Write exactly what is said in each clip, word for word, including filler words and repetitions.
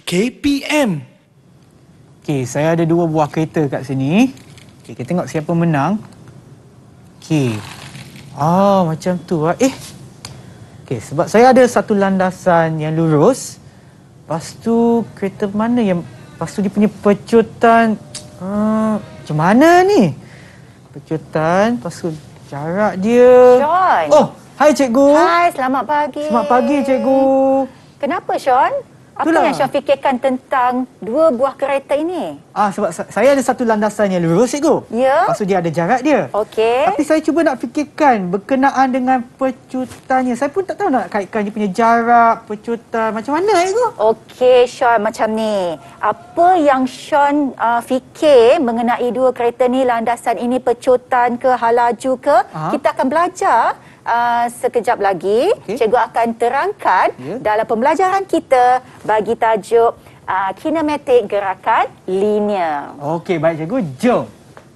K P M. Okey, saya ada dua buah kereta kat sini. Okey, kita tengok siapa menang. Okey. Ah, macam tu ah. Eh. Okey, sebab saya ada satu landasan yang lurus. Lepas tu kereta mana yang lepas tu dia punya pecutan uh, macam mana ni? Pecutan, lepas tu jarak dia. Sean. Oh, hai cikgu. Hai, selamat pagi. Selamat pagi cikgu. Kenapa Sean? Apa Itulah. yang Sean fikirkan tentang dua buah kereta ini? Ah, sebab sa- saya ada satu landasan yang lurus cikgu. Ya. Lepas tu dia ada jarak dia. Okey. Tapi saya cuba nak fikirkan berkenaan dengan pecutannya. Saya pun tak tahu nak kaitkan dia punya jarak, pecutan macam mana cikgu. Okey Sean, macam ni. Apa yang Sean uh, fikir mengenai dua kereta ni, landasan ini pecutan ke, halaju ke? Aha. Kita akan belajar uh, sekejap lagi. Okey. Cikgu akan terangkan Ya. dalam pembelajaran kita bagi tajuk uh, kinematik gerakan linear. Okey, baik cikgu. Jom.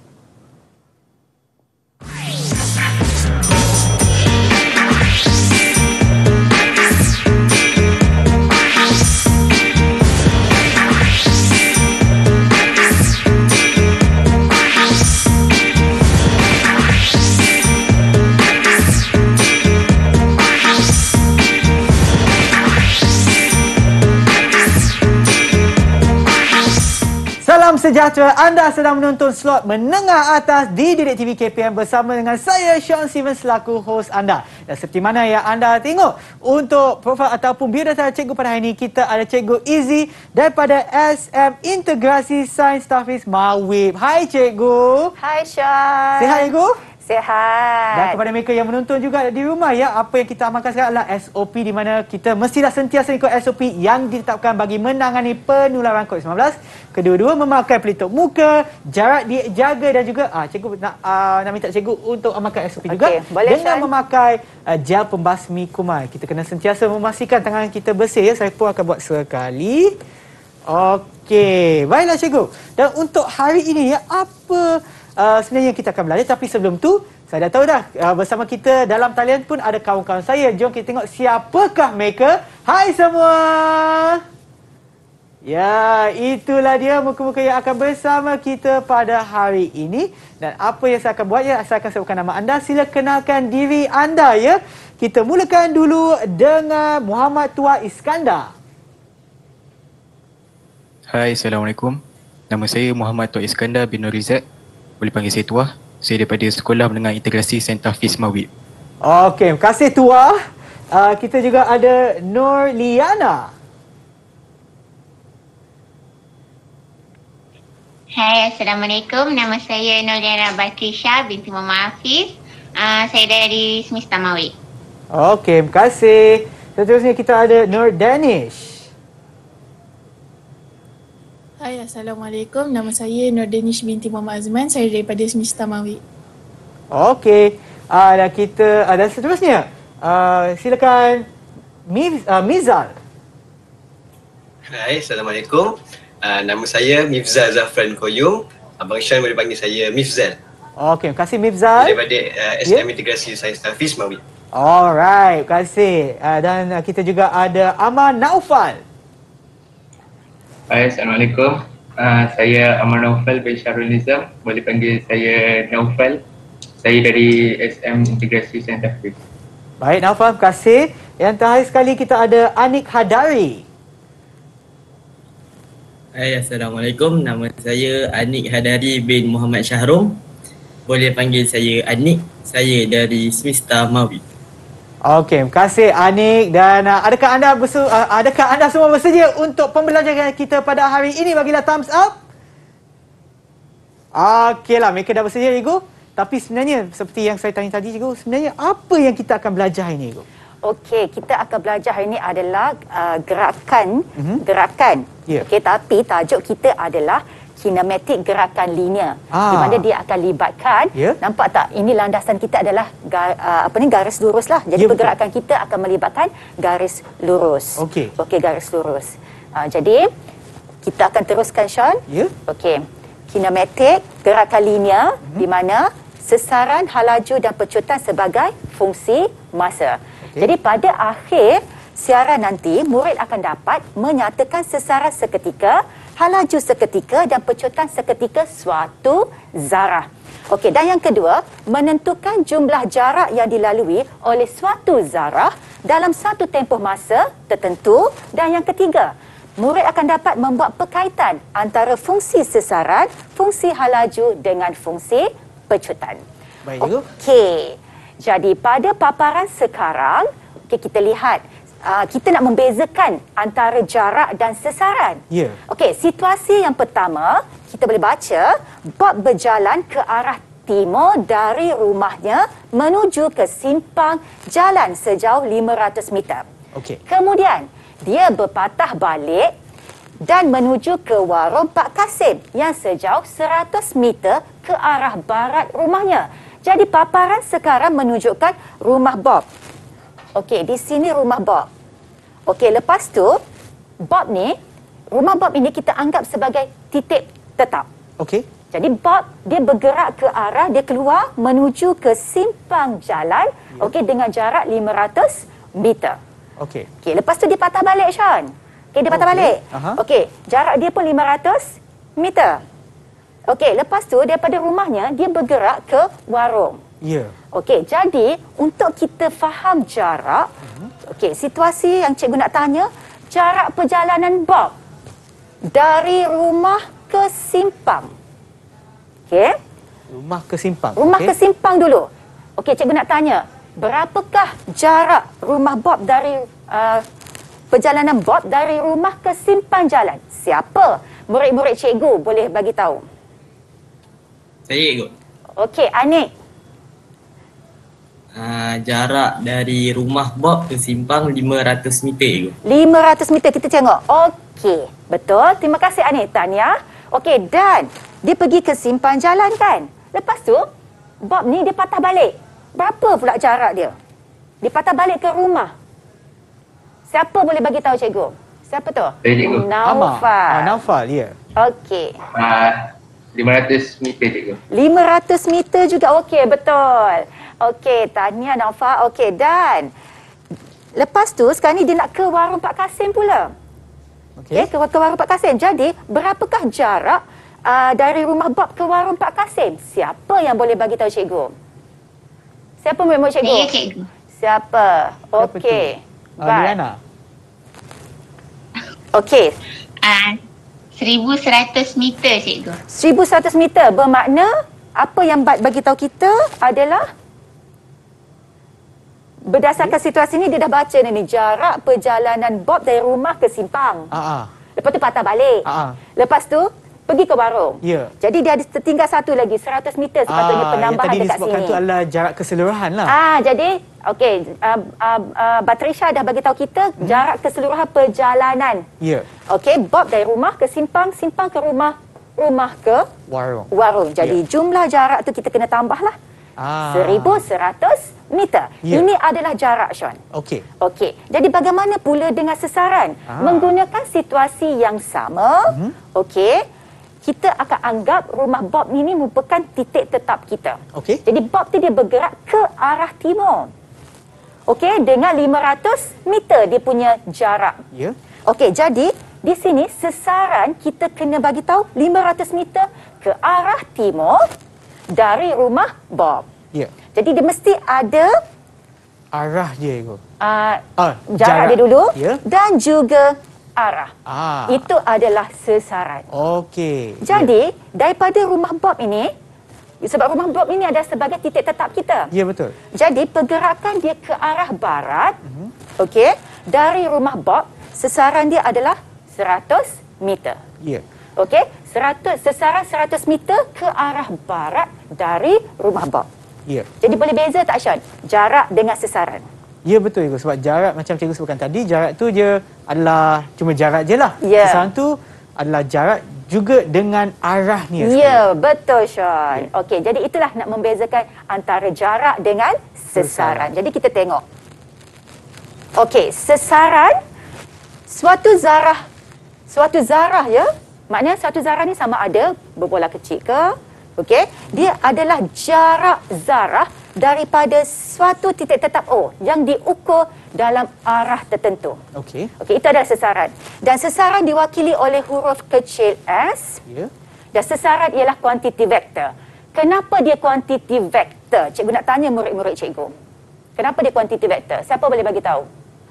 Salam sejahtera, anda sedang menonton slot menengah atas di Didik T V K P M bersama dengan saya Sean Steven selaku hos anda. Dan seperti mana yang anda tengok, untuk profil ataupun biodata cikgu pada hari ini, kita ada Cikgu Izzy daripada S M Integrasi Sains Tahfiz Mawib. Hai cikgu. Hai Sean. Sihat cikgu? Sihat. Dan kepada mereka yang menonton juga di rumah ya, apa yang kita amalkan sekarang adalah S O P di mana kita mestilah sentiasa ikut S O P yang ditetapkan bagi menangani penularan COVID sembilan belas. Kedua-dua memakai pelitup muka, jarak dijaga dan juga ah cikgu nak uh, nak minta cikgu untuk amalkan S O P Okey, juga boleh, dengan Shan. memakai uh, gel pembasmi kuman. Kita kena sentiasa memastikan tangan kita bersih ya. Saya pun akan buat sekali. Okey, baiklah cikgu. Dan untuk hari ini ya, apa Uh, sebenarnya kita akan belajar, tapi sebelum tu saya dah tahu dah uh, bersama kita dalam talian pun ada kawan-kawan saya. Jom kita tengok siapakah mereka. Hai semua. Ya, itulah dia muka-muka yang akan bersama kita pada hari ini. Dan apa yang saya akan buat ya, saya akan sebutkan nama anda. Sila kenalkan diri anda ya. Kita mulakan dulu dengan Muhammad Tua Iskandar. Hai, Assalamualaikum. Nama saya Muhammad Tua Iskandar bin Nurizat. Boleh panggil saya Tua. Saya daripada Sekolah Menengah Integrasi Sains Tahfiz Mawib. Okey, terima kasih Tua. Uh, kita juga ada Nur Liana. Hai, Assalamualaikum. Nama saya Nurliana Batrisha binti Muhammad Hafiz. Uh, saya dari Semesta Mawib. Okey, terima kasih. Seterusnya kita ada Nur Danish. Hai, Assalamualaikum. Nama saya Nur Danish binti Muhammad Azman. Saya daripada Semesta Mawib. Okey. Uh, dan kita uh, dan seterusnya uh, silakan Miz, uh, Mizal. Hai, Assalamualaikum. Uh, nama saya Mifzal Zafran Koyum. Abang Sean boleh panggil saya Mifzal. Okey, terima kasih Mifzal. Daripada uh, S M Yeah. Integrasi Sains Tahfiz Mawib. Alright, terima kasih. Uh, dan uh, kita juga ada Aman Naufal. Hai, Assalamualaikum. Uh, saya Aman Naufal bin Syarul Nizam. Boleh panggil saya Naufal. Saya dari S M Integrasi Sains Tahfiz. Baik Naufal, terima kasih. Yang terakhir sekali kita ada Anik Hadari. Hai, Assalamualaikum. Nama saya Anik Hadari bin Muhammad Syahrom. Boleh panggil saya Anik. Saya dari Semesta Mawib. Okey, terima kasih Anik. Dan uh, adakah anda bersu- uh, adakah anda semua bersedia untuk pembelajaran kita pada hari ini? Bagilah thumbs up. Okeylah, mereka dah bersedia cikgu. Tapi sebenarnya seperti yang saya tanya tadi cikgu, sebenarnya apa yang kita akan belajar hari ini cikgu? Okey, kita akan belajar hari ini adalah uh, gerakan, Mhm. gerakan. Ya. Okey, tapi tajuk kita adalah kinematik gerakan linear, Ah. di mana dia akan libatkan, Ya. nampak tak, ini landasan kita adalah ga, uh, apa ni garis lurus lah. Jadi Ya, betul. pergerakan kita akan melibatkan garis lurus. Okey. Okey, garis lurus. Uh, jadi kita akan teruskan Sean. Ya. Okey. Kinematik gerakan linear Mhm. di mana sesaran, halaju dan pecutan sebagai fungsi masa. Okey. Jadi pada akhir siaran nanti, murid akan dapat menyatakan sesaran seketika, halaju seketika dan pecutan seketika suatu zarah. Okey, dan yang kedua, menentukan jumlah jarak yang dilalui oleh suatu zarah dalam satu tempoh masa tertentu. Dan yang ketiga, murid akan dapat membuat perkaitan antara fungsi sesaran, fungsi halaju dengan fungsi pecutan. Baik, cikgu. Okey. Jadi pada paparan sekarang, okay, kita lihat uh, kita nak membezakan antara jarak dan sesaran. Ya. Yeah. Okey, situasi yang pertama, kita boleh baca Bob berjalan ke arah timur dari rumahnya menuju ke simpang jalan sejauh lima ratus meter. Okey. Kemudian, dia berpatah balik dan menuju ke warung Pak Kasim yang sejauh seratus meter ke arah barat rumahnya. Jadi paparan sekarang menunjukkan rumah Bob. Okey, di sini rumah Bob. Okey, lepas tu Bob ni, rumah Bob ini kita anggap sebagai titik tetap. Okey. Jadi Bob dia bergerak ke arah, dia keluar menuju ke simpang jalan, yeah. Okey, dengan jarak lima ratus meter. Okey. Okey, lepas tu dia patah balik, Sean. Okey, dia patah Okey. balik. Aha. Okey, jarak dia pun lima ratus meter. Okey, lepas tu daripada rumahnya dia bergerak ke warung. Ya. Yeah. Okey, jadi untuk kita faham jarak, uh-huh. Okey, situasi yang cikgu nak tanya, jarak perjalanan Bob dari rumah ke simpang. Okey. Rumah ke simpang. Rumah okay. ke simpang dulu. Okey, cikgu nak tanya, berapakah jarak rumah Bob dari uh, perjalanan Bob dari rumah ke simpang jalan? Siapa murid-murid cikgu boleh bagi tahu? Saya ikut. Okey, Anik. Uh, jarak dari rumah Bob ke simpang lima ratus meter ikut. lima ratus meter kita tengok. Okey, betul. Terima kasih Anik. Tanya. Okey, dan dia pergi ke simpang jalan kan? Lepas tu, Bob ni dia patah balik. Berapa pula jarak dia? Dia patah balik ke rumah. Siapa boleh bagi tahu cikgu? Siapa tu? Saya, cikgu. Naufal. Ah, Naufal, ya. Okey. Uh, lima ratus meter, cikgu. lima ratus meter juga. Okey, betul. Okey, tahniah Naufal. Okey, dan lepas tu sekarang ni dia nak ke warung Pak Kasim pula. Okey, okay, ke, ke warung Pak Kasim. Jadi, berapakah jarak uh, dari rumah Bob ke warung Pak Kasim? Siapa yang boleh bagi tahu cikgu? Siapa murid-murid cikgu? Saya, cikgu. Siapa? Okey. Uh, Liana. Okey. Uh, seribu seratus meter, cikgu. seribu seratus meter bermakna apa yang Bat bagi tahu kita adalah berdasarkan situasi ni dia dah baca ni jarak perjalanan Bob dari rumah ke simpang. Ah, ah. Lepas tu patah balik. Ah, ah. Lepas tu pergi ke warung. Ya. Jadi dia ada tertinggal satu lagi seratus meter sepatutnya Ah, penambahan yang tadi dekat disebutkan sini. tu adalah jarak keseluruhan lah. Ah, jadi okey, uh, uh, uh, Batrisha dah bagi tahu kita hmm. jarak keseluruhan perjalanan. Ya. Okey, Bob dari rumah ke simpang, simpang ke rumah, rumah ke Warung. warung. Jadi Ya. jumlah jarak tu kita kena tambahlah. Ah. seribu seratus meter. Ya. Ini adalah jarak, Sean. Okey. Okey. Jadi bagaimana pula dengan sesaran? Ah. Menggunakan situasi yang sama, Mhm. okey, kita akan anggap rumah Bob ini merupakan titik tetap kita. Okey. Jadi Bob tu dia bergerak ke arah timur. Okey, dengan lima ratus meter dia punya jarak. Ya. Okey, jadi di sini sesaran kita kena bagi tahu lima ratus meter ke arah timur dari rumah Bob. Ya. Jadi dia mesti ada Arah dia itu. uh, Ah, jarak, dia dulu Ya. dan juga arah. Ah. Itu adalah sesaran. Okey. Jadi, daripada rumah Bob ini, sebab rumah Bob ini adalah sebagai titik tetap kita. Ya, betul. Jadi, pergerakan dia ke arah barat, Mhm. okey, dari rumah Bob, sesaran dia adalah seratus meter. Ya. Okey, seratus sesaran seratus meter ke arah barat dari rumah Bob. Ya. Jadi boleh beza tak, Sean? Jarak dengan sesaran. Ya, betul cikgu. Sebab jarak macam cikgu sebutkan tadi, jarak tu je adalah cuma jarak je lah. Ya. Sesaran tu adalah jarak juga dengan arahnya. Ya, betul, Sean. Ya. Okey, jadi itulah nak membezakan antara jarak dengan sesaran. Sesaran. Jadi kita tengok. Okey, sesaran suatu zarah. Suatu zarah ya. Maknanya suatu zarah ni sama ada berbola kecil ke, okey, dia adalah jarak zarah daripada suatu titik tetap O yang diukur dalam arah tertentu. Okey. Okey, itu adalah sesaran. Dan sesaran diwakili oleh huruf kecil S. Ya. Dan sesaran ialah kuantiti vektor. Kenapa dia kuantiti vektor? Cikgu nak tanya murid-murid cikgu. Kenapa dia kuantiti vektor? Siapa boleh bagi tahu?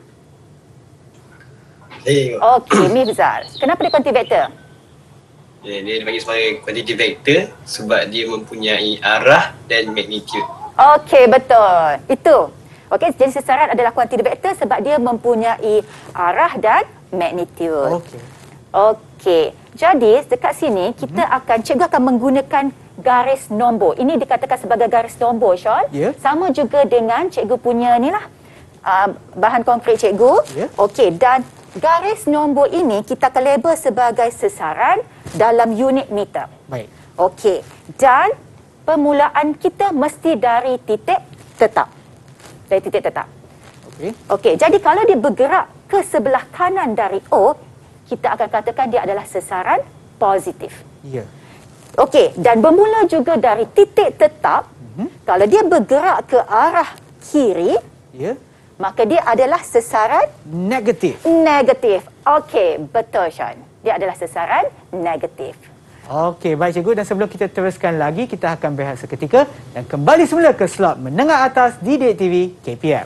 Hey, Okey, Mifzal. Kenapa dia kuantiti vektor? dia, dia dibagi sebagai kuantiti vektor sebab dia mempunyai arah dan magnitude. Okey, betul. Itu. Okey, jadi sesaran adalah kuantiti vektor sebab dia mempunyai arah dan magnitude. Okey. Okey. Jadi dekat sini kita mm-hmm. akan cikgu akan menggunakan garis nombor. Ini dikatakan sebagai garis nombor, Sean. Ya. Sama juga dengan cikgu punya ni lah. Uh, bahan konkret cikgu. Ya. Okey, dan garis nombor ini kita akan label sebagai sesaran dalam unit meter. Baik. Okey. Dan permulaan kita mesti dari titik tetap. Dari titik tetap. Okey. Okey, jadi kalau dia bergerak ke sebelah kanan dari O, kita akan katakan dia adalah sesaran positif. Ya. Okey, dan bermula juga dari titik tetap, Mhm. kalau dia bergerak ke arah kiri, Ya. maka dia adalah sesaran Negatif. negatif. Okey, betul Sean. Dia adalah sesaran negatif. Okey, baik cikgu, dan sebelum kita teruskan lagi, kita akan berehat seketika dan kembali semula ke slot menengah atas Didik T V K P M.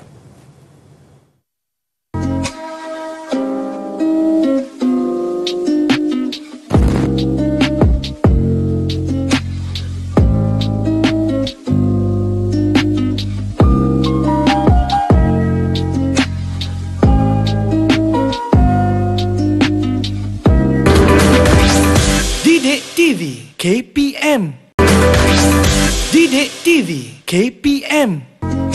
Didik T V K P M. Didik T V K P M.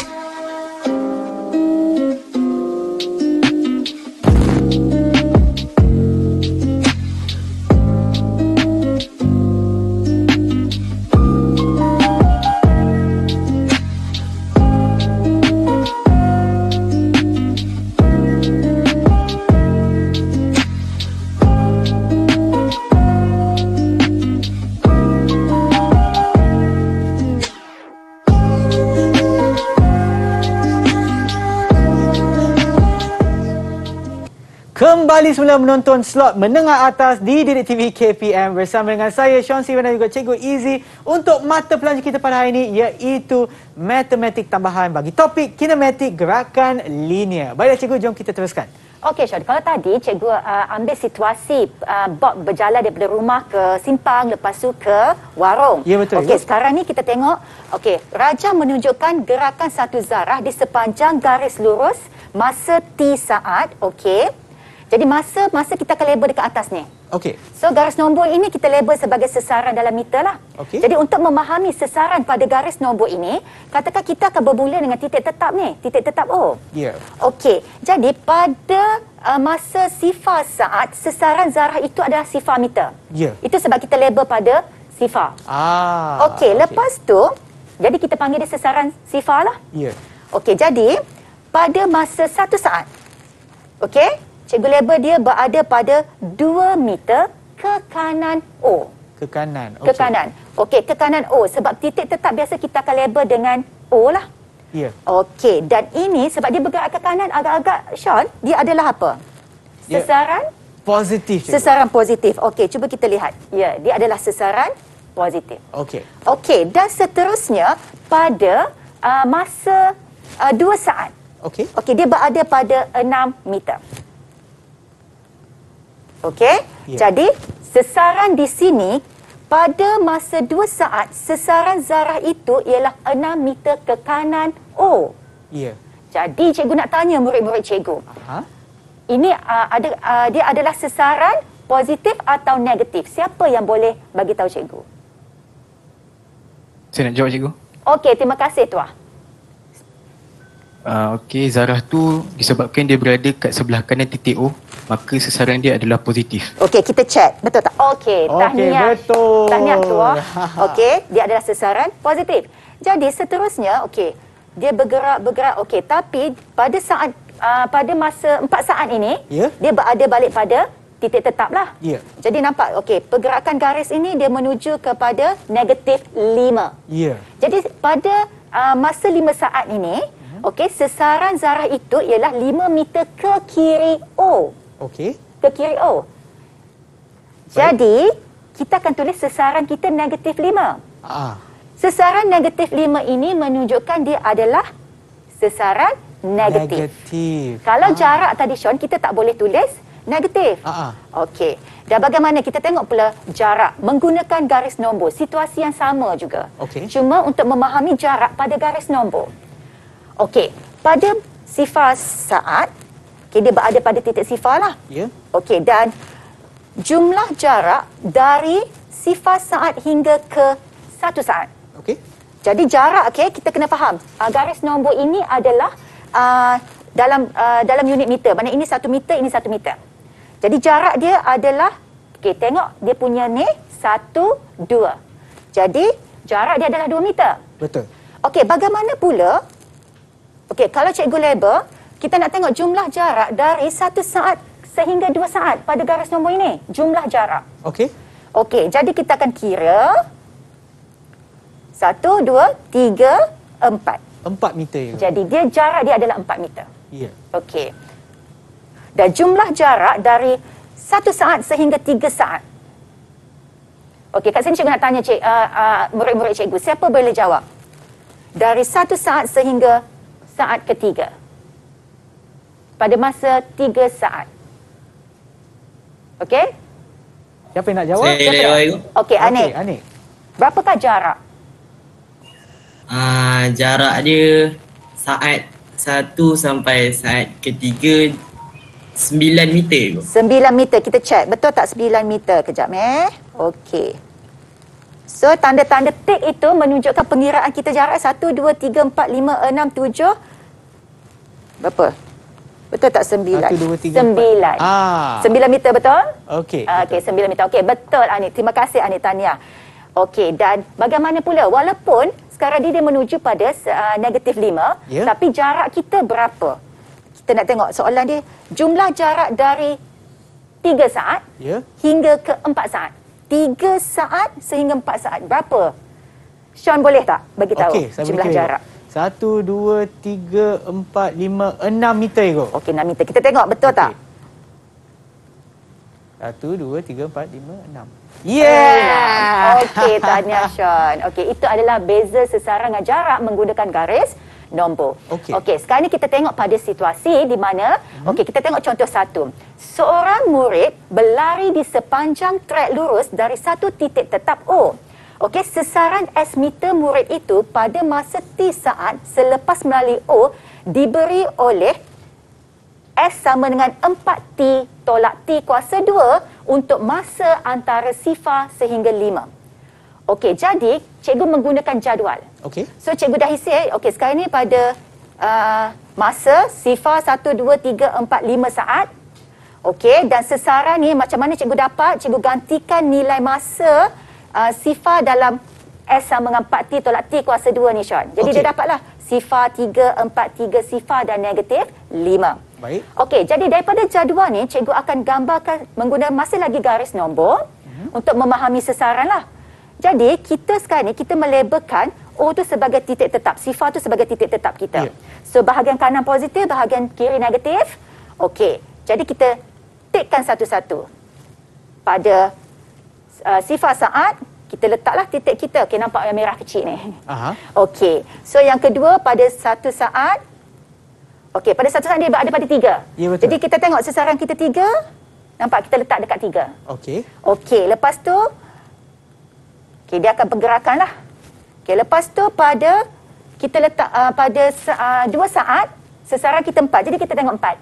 Kembali semula menonton slot menengah atas di Didik T V K P M bersama dengan saya Sean Siwan dan juga Cikgu Easy untuk mata pelajaran kita pada hari ini, iaitu matematik tambahan bagi topik kinematik gerakan linear. Baiklah cikgu, jom kita teruskan. Okey Sean, kalau tadi cikgu uh, ambil situasi uh, Bob berjalan daripada rumah ke simpang, lepas tu ke warung. Ya, betul, Okey, ya. sekarang ni kita tengok, okey, Raja menunjukkan gerakan satu zarah di sepanjang garis lurus masa T saat, okey. Jadi masa masa kita akan label dekat atas ni. Okey. So garis nombor ini kita label sebagai sesaran dalam meter lah. Okey. Jadi untuk memahami sesaran pada garis nombor ini, katakan kita akan bermula dengan titik tetap ni, titik tetap O. Ya. Okey, jadi pada uh, masa sifar saat, sesaran zarah itu adalah sifar meter. Ya. Itu sebab kita label pada sifar. Ah. Okey, lepas tu, jadi kita panggil dia sesaran sifar lah. Ya. Okey, jadi pada masa satu saat, okey, cikgu label dia berada pada dua meter ke kanan O. Ke kanan. Ke kanan. Okey, ke kanan O. Sebab titik tetap biasa kita akan label dengan O lah. Ya. Okey, dan ini sebab dia bergerak ke kanan agak-agak, Sean, dia adalah apa? Ya. Sesaran? Positif cikgu. Sesaran positif. Okey, cuba kita lihat. Ya, dia adalah sesaran positif. Okey. Okey, dan seterusnya pada uh, masa uh, dua saat. Okey. Okey, dia berada pada enam meter. Okey, Ya. jadi sesaran di sini pada masa dua saat, sesaran zarah itu ialah enam meter ke kanan O. Ya. Jadi cikgu nak tanya murid-murid cikgu. Aha. Ini uh, ada uh, dia adalah sesaran positif atau negatif? Siapa yang boleh bagi tahu cikgu? Saya nak jawab cikgu. Okey, terima kasih tuah. Uh, Okey, zarah tu disebabkan dia berada kat sebelah kanan titik O, maka sesaran dia adalah positif. Okey, kita check. Betul tak? Okey, Okey, tahniah. betul. Tahniah tuah. Okey, dia adalah sesaran positif. Jadi seterusnya, okey, dia bergerak-bergerak. Okey, tapi pada saat uh, pada masa empat saat ini, Ya. dia berada balik pada titik tetap lah. Ya. Jadi nampak, okey, pergerakan garis ini dia menuju kepada negatif lima. Ya. Jadi pada uh, masa lima saat ini, uh-huh. okey, sesaran zarah itu ialah lima meter ke kiri O. Okey. Ke kiri O. Jadi, kita akan tulis sesaran kita negatif lima. Ah. Sesaran negatif lima ini menunjukkan dia adalah sesaran negatif. Negatif. Kalau ah. jarak tadi Sean, kita tak boleh tulis negatif. Ah. Okey. Dan bagaimana kita tengok pula jarak menggunakan garis nombor. Situasi yang sama juga. Okey. Cuma untuk memahami jarak pada garis nombor. Okey. Pada sifar saat, okay, dia berada pada titik sifar lah. Ya. Yeah. Okey. Dan jumlah jarak dari sifar saat hingga ke satu saat. Okey. Jadi jarak, okey, kita kena faham. Uh, garis nombor ini adalah uh, dalam uh, dalam unit meter. Maksudnya ini satu meter, ini satu meter. Jadi jarak dia adalah, okey, tengok dia punya ni satu, dua. Jadi jarak dia adalah dua meter. Betul. Okey, bagaimana pula? Okey, kalau cikgu label, kita nak tengok jumlah jarak dari satu saat sehingga dua saat pada garis nombor ini. Jumlah jarak. Okey. Okey, jadi kita akan kira satu, dua, tiga, empat. Empat meter. Jadi dia jarak dia adalah empat meter. Ya. Okey. Dan jumlah jarak dari satu saat sehingga tiga saat. Okey, kat sini cikgu nak tanya cik, uh, uh, murid-murid cikgu, siapa boleh jawab? Dari satu saat sehingga saat ketiga. Pada masa tiga saat. Okey? Siapa yang nak jawab? Saya Siapa jawab. nak? Okey, Anik. Okay, Anik. Berapakah jarak? Uh, jarak dia saat satu sampai saat ketiga sembilan meter. sembilan meter. Kita check. Betul tak sembilan meter? Kejap eh. Okey. So, tanda-tanda tik itu menunjukkan pengiraan kita jarak satu, dua, tiga, empat, lima, enam, tujuh. Berapa? Betul tak sembilan? satu, dua, tiga, sembilan. empat. Ah. sembilan meter betul? Okey. Ah, Okey, sembilan meter. Okey, betul Anik. Terima kasih Anik Tania. Okey, dan bagaimana pula? Walaupun sekarang dia menuju pada uh, negatif lima, yeah. tapi jarak kita berapa? Kita nak tengok soalan dia. Jumlah jarak dari tiga saat yeah. hingga ke empat saat. tiga saat sehingga empat saat. Berapa? Sean boleh tak bagi tahu okay, jumlah jarak? Satu, dua, tiga, empat, lima, enam meter kot. Okey, enam meter. Kita tengok betul okay. tak? Satu, dua, tiga, empat, lima, enam. Yeah! Okey, tahniah Sean. Okey, itu adalah beza sesaran dengan jarak menggunakan garis nombor. Okey, okay, sekarang ni kita tengok pada situasi di mana, hmm. okey, kita tengok contoh satu. Seorang murid berlari di sepanjang trek lurus dari satu titik tetap O. Okey, sesaran S meter murid itu pada masa T saat selepas melalui O diberi oleh S sama dengan empat T tolak T kuasa dua untuk masa antara sifar sehingga lima. Okey, jadi cikgu menggunakan jadual. Okey. So cikgu dah isi, okey, sekarang ni pada uh, masa sifar satu, dua, tiga, empat, lima saat. Okey, dan sesaran ni macam mana cikgu dapat? Cikgu gantikan nilai masa uh, sifar dalam S sama dengan empat T tolak T kuasa dua ni, Sean. Jadi okay. dia dapatlah sifar tiga, empat, tiga sifar dan negatif lima. Baik. Okey, jadi daripada jadual ni, cikgu akan gambarkan menggunakan masih lagi garis nombor uh-huh. untuk memahami sesaran lah. Jadi, kita sekarang ni, kita melabelkan O tu sebagai titik tetap, sifar tu sebagai titik tetap kita. Yeah. So, bahagian kanan positif, bahagian kiri negatif. Okey, jadi kita tikkan satu-satu. Pada uh, sifar saat, kita letaklah titik kita. Okey, nampak yang merah kecil ni. Aha. Okey, so yang kedua pada satu saat, okey, pada satu saat dia berada pada tiga. Ya, betul. Jadi kita tengok sesaran kita tiga, nampak kita letak dekat tiga. Okey. Okey, lepas tu, okey, dia akan pergerakan lah. Okey, lepas tu pada, kita letak uh, pada uh, dua saat, sesaran kita empat. Jadi kita tengok empat.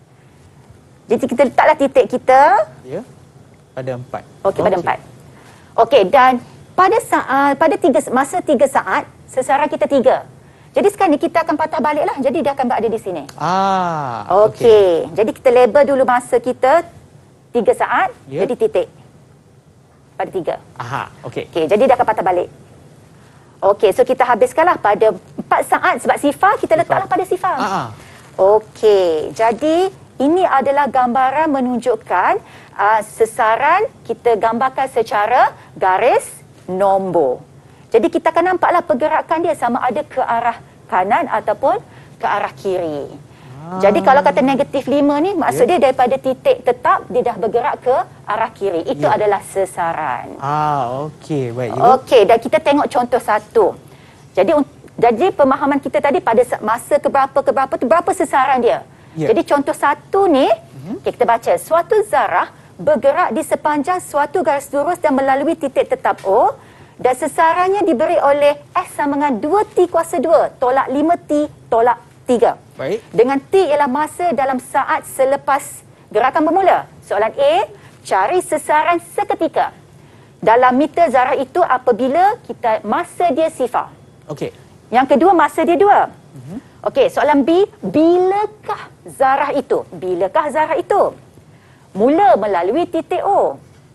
Jadi kita letaklah titik kita. Ya, pada empat. Okey, pada empat. Okey, dan pada saat, pada tiga, masa tiga saat, sesaran kita tiga. Jadi sekarang ni kita akan patah balik lah. Jadi dia akan berada di sini. Ah. Okey. Okay. Jadi kita label dulu masa kita tiga saat. Yeah. Jadi titik. Pada tiga. Aha. Okey. Okey. Jadi dia akan patah balik. Okey. So kita habiskanlah pada empat saat. Sebab sifar kita letaklah pada sifar. Ah. Okey. Jadi ini adalah gambaran menunjukkan uh, sesaran kita gambarkan secara garis nombor. Jadi kita akan nampaklah pergerakan dia sama ada ke arah kanan ataupun ke arah kiri. Ah. Jadi kalau kata negatif lima ni, maksud yeah. dia daripada titik tetap, dia dah bergerak ke arah kiri. Itu yeah. adalah sesaran. Ah, okey. Baik. Okey, dan kita tengok contoh satu. Jadi, jadi pemahaman kita tadi pada masa keberapa ke berapa tu, berapa sesaran dia. Yeah. Jadi contoh satu ni, mm-hmm. okay, kita baca. Suatu zarah bergerak di sepanjang suatu garis lurus dan melalui titik tetap O, dan sesarannya diberi oleh S sama dengan dua T kuasa dua tolak lima T tolak tiga. Baik. Dengan T ialah masa dalam saat selepas gerakan bermula. Soalan A, cari sesaran seketika. Dalam meter zarah itu apabila kita masa dia sifar. Okey. Yang kedua, masa dia dua. Mm-hmm. Okey, soalan B, bilakah zarah itu? Bilakah zarah itu? Mula melalui titik O.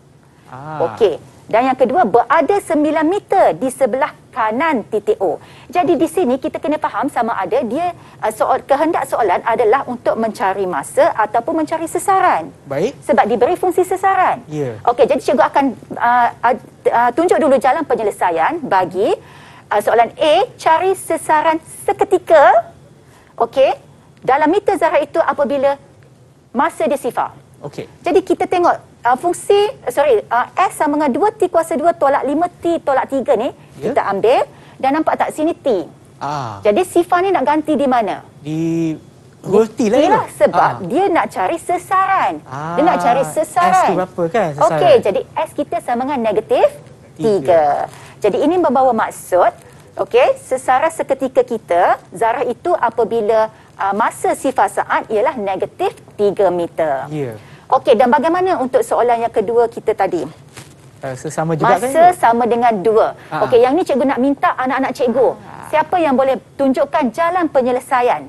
Ah. Okey. Dan yang kedua, berada sembilan meter di sebelah kanan titik O. Jadi di sini kita kena faham sama ada dia uh, soal, kehendak soalan adalah untuk mencari masa ataupun mencari sesaran. Baik. Sebab diberi fungsi sesaran. Ya. Yeah. Okey, jadi cikgu akan uh, uh, uh, tunjuk dulu jalan penyelesaian bagi uh, soalan A, cari sesaran seketika. Okey, dalam meter zarah itu apabila masa dia sifar. Okey. Jadi kita tengok Uh, fungsi, uh, sorry, uh, S sama dengan dua T kuasa dua tolak lima T tolak tiga ni, yeah. kita ambil dan nampak tak sini T. Ah. Jadi sifar ni nak ganti di mana? Di huruf T lah. Yalah, sebab ah. dia nak cari sesaran. Ah. Dia nak cari sesaran. S tu berapa kan sesaran? Okey, jadi S kita sama dengan negatif tiga. Jadi ini membawa maksud, okey, sesaran seketika kita, zarah itu apabila uh, masa sifar saat ialah negatif tiga meter. Ya. Yeah. Okey, dan bagaimana untuk soalan yang kedua kita tadi? Uh, sesama juga masa kan? Masa sama dengan dua. Uh-huh. Okey, yang ni cikgu nak minta anak-anak cikgu. Uh-huh. Siapa yang boleh tunjukkan jalan penyelesaian?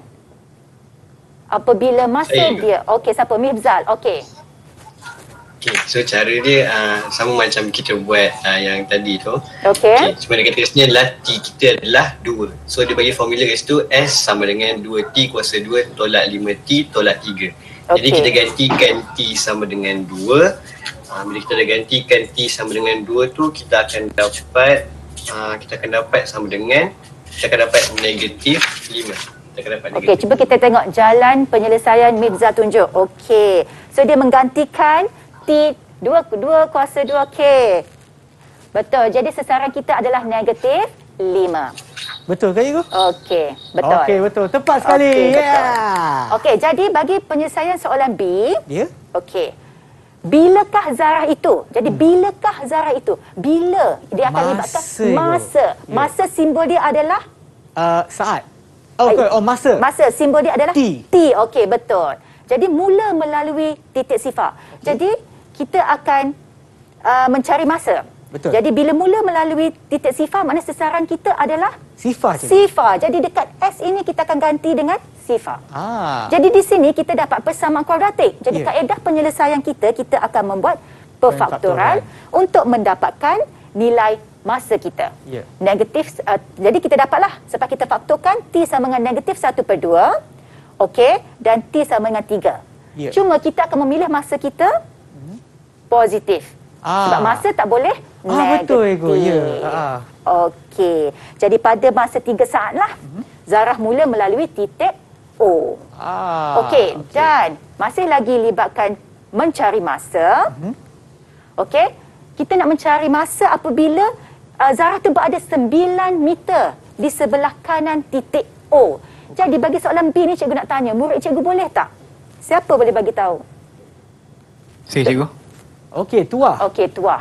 Apabila masa Saya. dia... Okey, siapa? Mifzal. Okey. Okey, so cara dia uh, sama macam kita buat uh, yang tadi tu. Okey. Okay, cuma dia kata kat sini adalah T kita adalah dua. So dia bagi formula kat situ S sama dengan dua T kuasa dua tolak lima T tolak tiga. Okay. Jadi kita gantikan T sama dengan dua. Uh, bila kita dah gantikan T sama dengan dua tu, kita akan dapat uh, kita akan dapat sama dengan kita akan dapat negatif lima. Kita akan dapat Okey, cuba kita tengok jalan penyelesaian Mirza tunjuk. Okey. So dia menggantikan T dua kuasa dua K. Betul. Jadi sesaran kita adalah negatif lima. Betul ke Ibu? Okey, betul. Okey, betul. Tepat sekali. Okey, yeah. betul. Okey, jadi bagi penyelesaian soalan B. Ya. Yeah. Okey. Bilakah zarah itu? Jadi hmm. bilakah zarah itu? Bila dia akan libatkan masa. Yeah. Masa simbol dia adalah uh, saat. Oh, okay. oh, masa. Masa simbol dia adalah T. T. Okey, betul. Jadi mula melalui titik sifar. Okay. Jadi kita akan uh, mencari masa. Betul. Jadi bila mula melalui titik sifar, makna sesaran kita adalah sifar. Sifar. Jadi dekat S ini kita akan ganti dengan sifar. Ah. Jadi di sini kita dapat persamaan kuadratik. Jadi yeah. kaedah penyelesaian kita, kita akan membuat perfaktoral untuk mendapatkan nilai masa kita. Yeah. Negatif, uh, jadi kita dapatlah sebab kita faktorkan T sama dengan negatif satu per dua. Okey, dan T sama dengan tiga. Yeah. Cuma kita akan memilih masa kita hmm. positif. Ah. Sebab masa tak boleh ah, negatif. Betul, Ego. Ya. Ah. Okey. Jadi pada masa tiga saat lah, mm-hmm. zarah mula melalui titik O. Ah. Okey. Okay. Dan masih lagi libatkan mencari masa. Mm-hmm. Okey. Kita nak mencari masa apabila uh, zarah tu berada sembilan meter di sebelah kanan titik O. Okay. Jadi bagi soalan B ni cikgu nak tanya, murid cikgu boleh tak? Siapa boleh bagi tahu? Saya cikgu. Okey, Tuah. Okey, Tuah.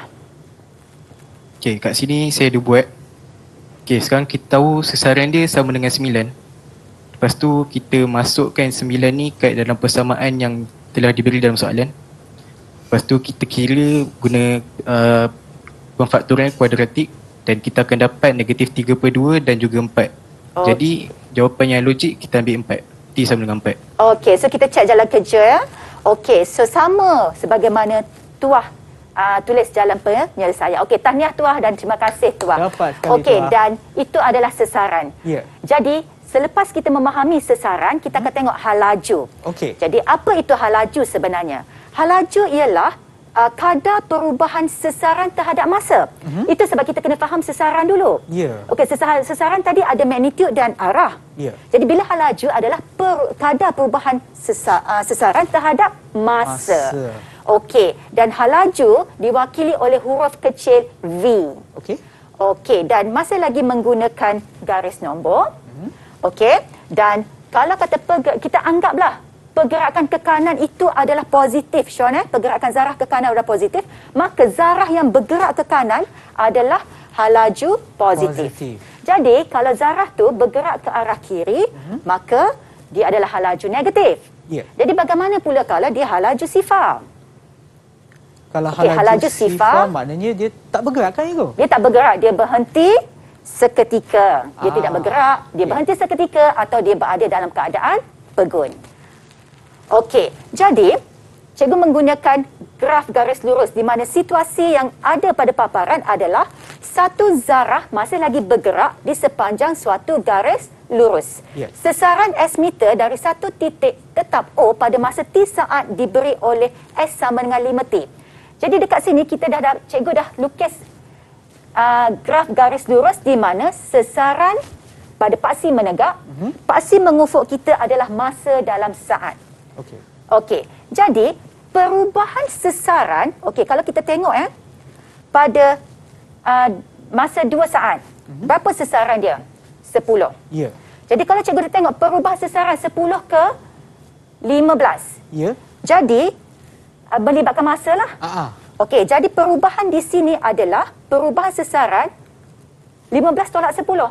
Okey, kat sini saya ada buat. Okey, sekarang kita tahu sesaran dia sama dengan sembilan. Lepas tu kita masukkan sembilan ni kat dalam persamaan yang telah diberi dalam soalan. Lepas tu kita kira guna uh, pemfaktoran kuadratik dan kita akan dapat negatif tiga per dua dan juga empat. Oh. Jadi jawapan yang logik kita ambil empat. T sama dengan empat. Okey, so kita cek jalan kerja ya. Okey, so sama sebagaimana Tuah uh, tulis jalan penyelesaian. Okey, tahniah Tuah dan terima kasih Tuah. Dapat sekali. Okey, dan itu adalah sesaran. Ya. Yeah. Jadi selepas kita memahami sesaran, kita akan hmm. tengok hal laju. Okey. Jadi apa itu hal laju sebenarnya? Hal laju ialah uh, kadar perubahan sesaran terhadap masa. Uh-huh. Itu sebab kita kena faham sesaran dulu. Ya. Yeah. Okey, sesaran, sesaran tadi ada magnitude dan arah. Ya. Yeah. Jadi bila hal laju adalah per, kadar perubahan sesa, uh, sesaran terhadap masa. masa. Okey, dan hal laju diwakili oleh huruf kecil V. Okey. Okey, dan masih lagi menggunakan garis nombor. Uh-huh. Okey, dan kalau kata perger- kita anggaplah pergerakan ke kanan itu adalah positif, Sean, eh? Pergerakan zarah ke kanan adalah positif, maka zarah yang bergerak ke kanan adalah hal laju positif. positif. Jadi, kalau zarah tu bergerak ke arah kiri, uh-huh. maka dia adalah hal laju negatif. Yeah. Jadi, bagaimana pula kalau dia hal laju sifar? Kalau okay, hal laju sifar, maknanya dia tak bergerak kan, Igo? Dia tak bergerak, dia berhenti seketika. Dia ah. tidak bergerak, dia yeah. berhenti seketika atau dia berada dalam keadaan pegun. Okey, jadi cikgu menggunakan graf garis lurus di mana situasi yang ada pada paparan adalah satu zarah masih lagi bergerak di sepanjang suatu garis lurus. Yes. Sesaran S meter dari satu titik tetap O pada masa T saat diberi oleh S sama dengan lima T. Jadi dekat sini kita dah, dah cikgu dah lukis uh, graf garis lurus di mana sesaran pada paksi menegak, uh-huh. paksi mengufuk kita adalah masa dalam saat. Okey. Okey. Jadi, perubahan sesaran, okey, kalau kita tengok eh pada uh, masa dua saat, mm-hmm. berapa sesaran dia? sepuluh. Ya. Yeah. Jadi kalau cikgu tengok perubahan sesaran sepuluh ke lima belas. Ya. Yeah. Jadi, uh, melibatkan masa lah. Uh-huh. Okey, jadi perubahan di sini adalah perubahan sesaran lima belas tolak sepuluh.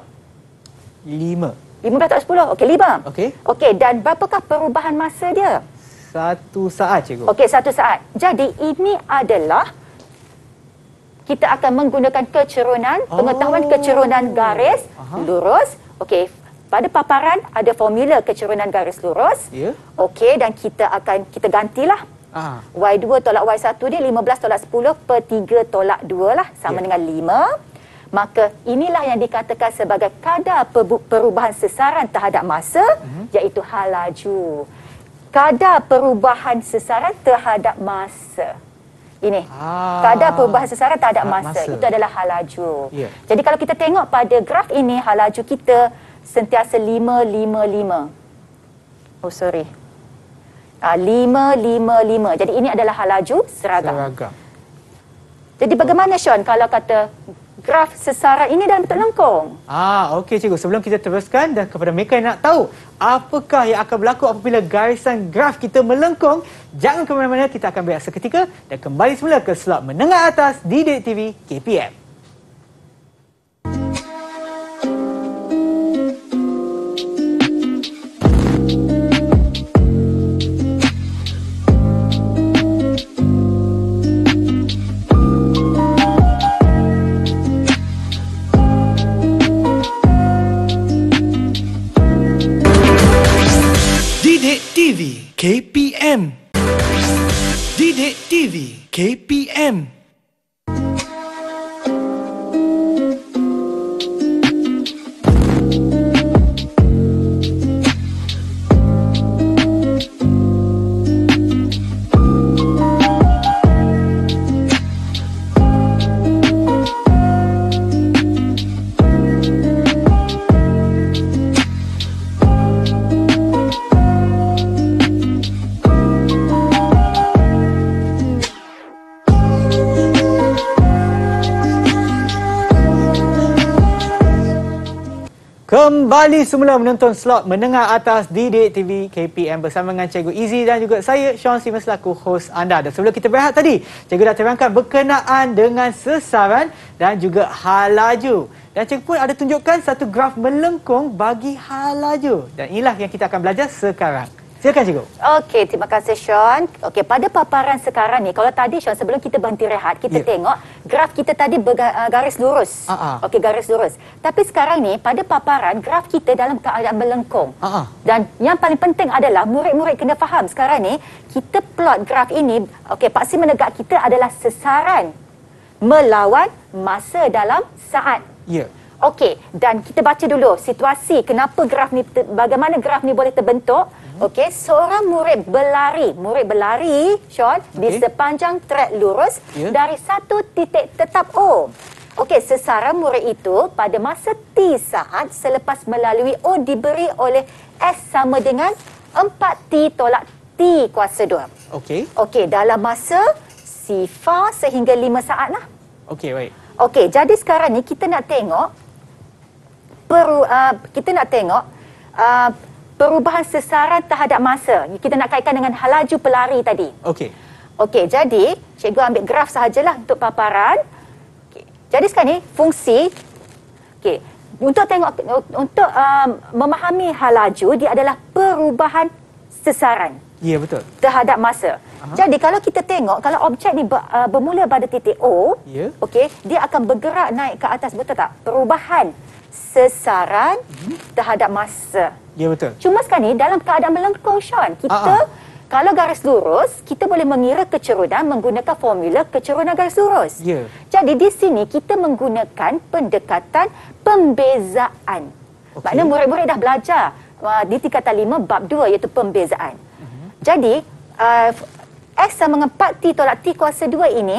lima. lima belas tolak sepuluh. Okey, lima. Okey. Okey, dan berapakah perubahan masa dia? Satu saat, cikgu. Okey, satu saat. Jadi, ini adalah kita akan menggunakan kecerunan, oh. pengetahuan kecerunan garis Aha. lurus. Okey, pada paparan ada formula kecerunan garis lurus. Ya. Yeah. Okey, dan kita akan, kita gantilah. Ah. Y dua tolak Y satu dia lima belas tolak sepuluh per tiga tolak dua lah. Sama yeah. dengan lima. Maka inilah yang dikatakan sebagai kadar perubahan sesaran terhadap masa, uh-huh. iaitu hal laju. Kadar perubahan sesaran terhadap masa. Ini. Ah, kadar perubahan sesaran terhadap masa. masa. Itu adalah hal laju. Yeah. Jadi kalau kita tengok pada graf ini, hal laju kita sentiasa lima, lima, lima. Oh, sorry. Ah, lima, lima, lima. Jadi ini adalah hal laju seragam. seragam. Jadi bagaimana, Sean, kalau kata graf sesaran ini dalam bentuk lengkung? Ah, okey cikgu. Sebelum kita teruskan dan kepada mereka yang nak tahu apakah yang akan berlaku apabila garisan graf kita melengkung, jangan ke mana-mana, kita akan berehat seketika dan kembali semula ke slot menengah atas Didik T V K P M. T V K P M. Didik T V K P M. Kembali semula menonton slot menengah atas Didik T V K P M bersama dengan Cikgu Izzy dan juga saya, Sean Simmons, selaku hos anda. Dan sebelum kita berehat tadi, Cikgu dah terangkan berkenaan dengan sesaran dan juga hal laju. Dan Cikgu pun ada tunjukkan satu graf melengkung bagi hal laju. Dan inilah yang kita akan belajar sekarang. Silakan Cikgu. Okey, terima kasih Sean. Okey, pada paparan sekarang ni, kalau tadi Sean sebelum kita berhenti rehat, kita yeah. tengok graf kita tadi bergaris lurus. Uh-huh. Okey, garis lurus. Tapi sekarang ni pada paparan graf kita dalam keadaan melengkung. Uh-huh. Dan yang paling penting adalah murid-murid kena faham sekarang ni kita plot graf ini, okey, paksi menegak kita adalah sesaran melawan masa dalam saat. Ya. Yeah. Okey, dan kita baca dulu situasi kenapa graf ni, bagaimana graf ni boleh terbentuk. Okey, seorang murid berlari, murid berlari, Sean, okay. di sepanjang trek lurus yeah. dari satu titik tetap O. Okey, sesara murid itu pada masa T saat selepas melalui O diberi oleh S sama dengan empat T tolak T kuasa dua. Okey. Okey, dalam masa sifar sehingga lima saat lah. Okey, baik. Okey, jadi sekarang ni kita nak tengok peru, uh, kita nak tengok uh, perubahan sesaran terhadap masa. Kita nak kaitkan dengan laju pelari tadi. Okey. Okey, jadi cikgu ambil graf sahajalah untuk paparan. Okay. Jadi sekarang ni fungsi okey, untuk tengok untuk uh, memahami hal laju dia adalah perubahan sesaran. Ya, betul. Terhadap masa. Aha. Jadi kalau kita tengok kalau objek ni ber, uh, bermula pada titik O, ya. Okey, dia akan bergerak naik ke atas, betul tak? Perubahan sesaran hmm. terhadap masa. Ya, betul. Cuma sekarang ni dalam keadaan melengkung, Sean, kita Aa. kalau garis lurus, kita boleh mengira kecerunan menggunakan formula kecerunan garis lurus. Ya. Jadi di sini kita menggunakan pendekatan pembezaan. Okay. Maknanya murid-murid dah belajar uh, di tingkatan lima bab dua iaitu pembezaan. Uh-huh. Jadi uh, X sama dengan empat T tolak T kuasa dua ini.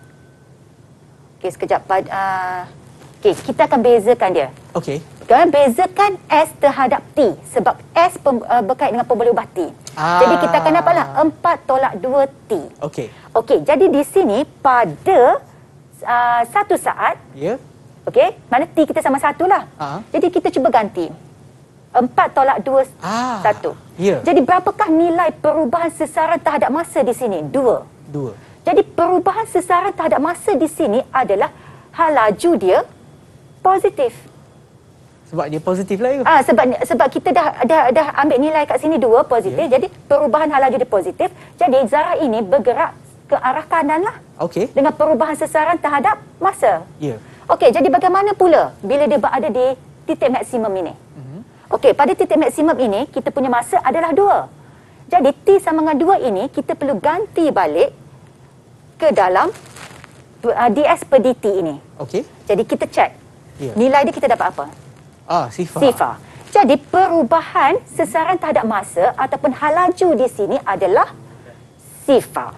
Okey, sekejap. Uh, Okey, kita akan bezakan dia. Okey. Kita bezakan S terhadap T sebab S pem, uh, berkait dengan pemboleh ubah T. Ah. Jadi kita akan dapatlah empat tolak dua T. Okey. Okey, jadi di sini pada uh, satu saat. Ya. Yeah. Okey, mana T kita sama satu lah. Ah. Jadi kita cuba ganti. empat tolak dua, ah. satu. Ya. Yeah. Jadi berapakah nilai perubahan sesaran terhadap masa di sini? Dua. Dua. Jadi perubahan sesaran terhadap masa di sini adalah hal laju dia positif. Sebab dia positif lah ya? Ah, sebab sebab kita dah dah dah ambil nilai kat sini dua positif. Yeah. Jadi perubahan hal laju dia positif. Jadi zarah ini bergerak ke arah kanan lah. Okey. Dengan perubahan sesaran terhadap masa. Ya. Yeah. Okey, jadi bagaimana pula bila dia berada di titik maksimum ini? Mm-hmm. Okey, pada titik maksimum ini kita punya masa adalah dua. Jadi T sama dengan dua ini kita perlu ganti balik ke dalam uh, D S per dt ini. Okey. Jadi kita cek. Yeah. Nilai dia kita dapat apa? Ah, sifar. Sifar. Jadi perubahan sesaran terhadap masa ataupun hal laju di sini adalah sifar.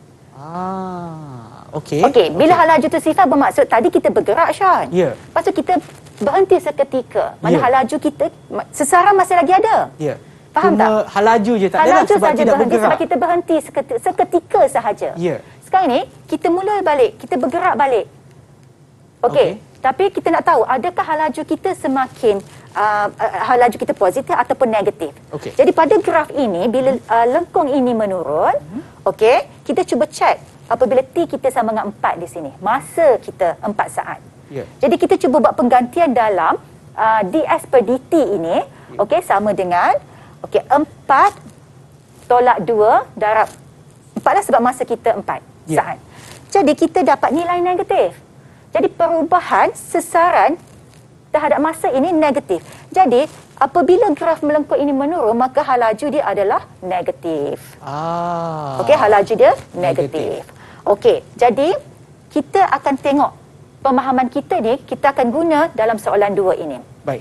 Ah, okey. Okey, bila okay. hal laju tu sifar bermaksud tadi kita bergerak, Sean. Ya. Yeah. Lepas tu kita berhenti seketika. Mana yeah. hal laju kita sesaran masih lagi ada. Ya. Yeah. Faham Cuma tak? hal laju je tak hal ada laju sebab saja tidak berhenti bergerak. Sebab kita berhenti seketika, seketika sahaja. Ya. Yeah. Sekarang ni kita mula balik, kita bergerak balik. Okey. Okay. Tapi kita nak tahu adakah hal laju kita semakin uh, hal laju kita positif ataupun negatif. Okay. Jadi pada graf ini bila uh, lengkung ini menurun, hmm. okey, kita cuba cek apabila T kita sama dengan empat di sini. Masa kita empat saat. Yeah. Jadi kita cuba buat penggantian dalam uh, D S per dt ini, yeah. okey, sama dengan okey empat tolak dua darab empat lah sebab masa kita empat yeah. saat. Jadi kita dapat nilai negatif. Jadi perubahan sesaran terhadap masa ini negatif. Jadi apabila graf melengkung ini menurun, maka hal laju dia adalah negatif. Ah. Okey, hal laju dia negatif. Okey, jadi kita akan tengok pemahaman kita ni, kita akan guna dalam soalan dua ini. Baik.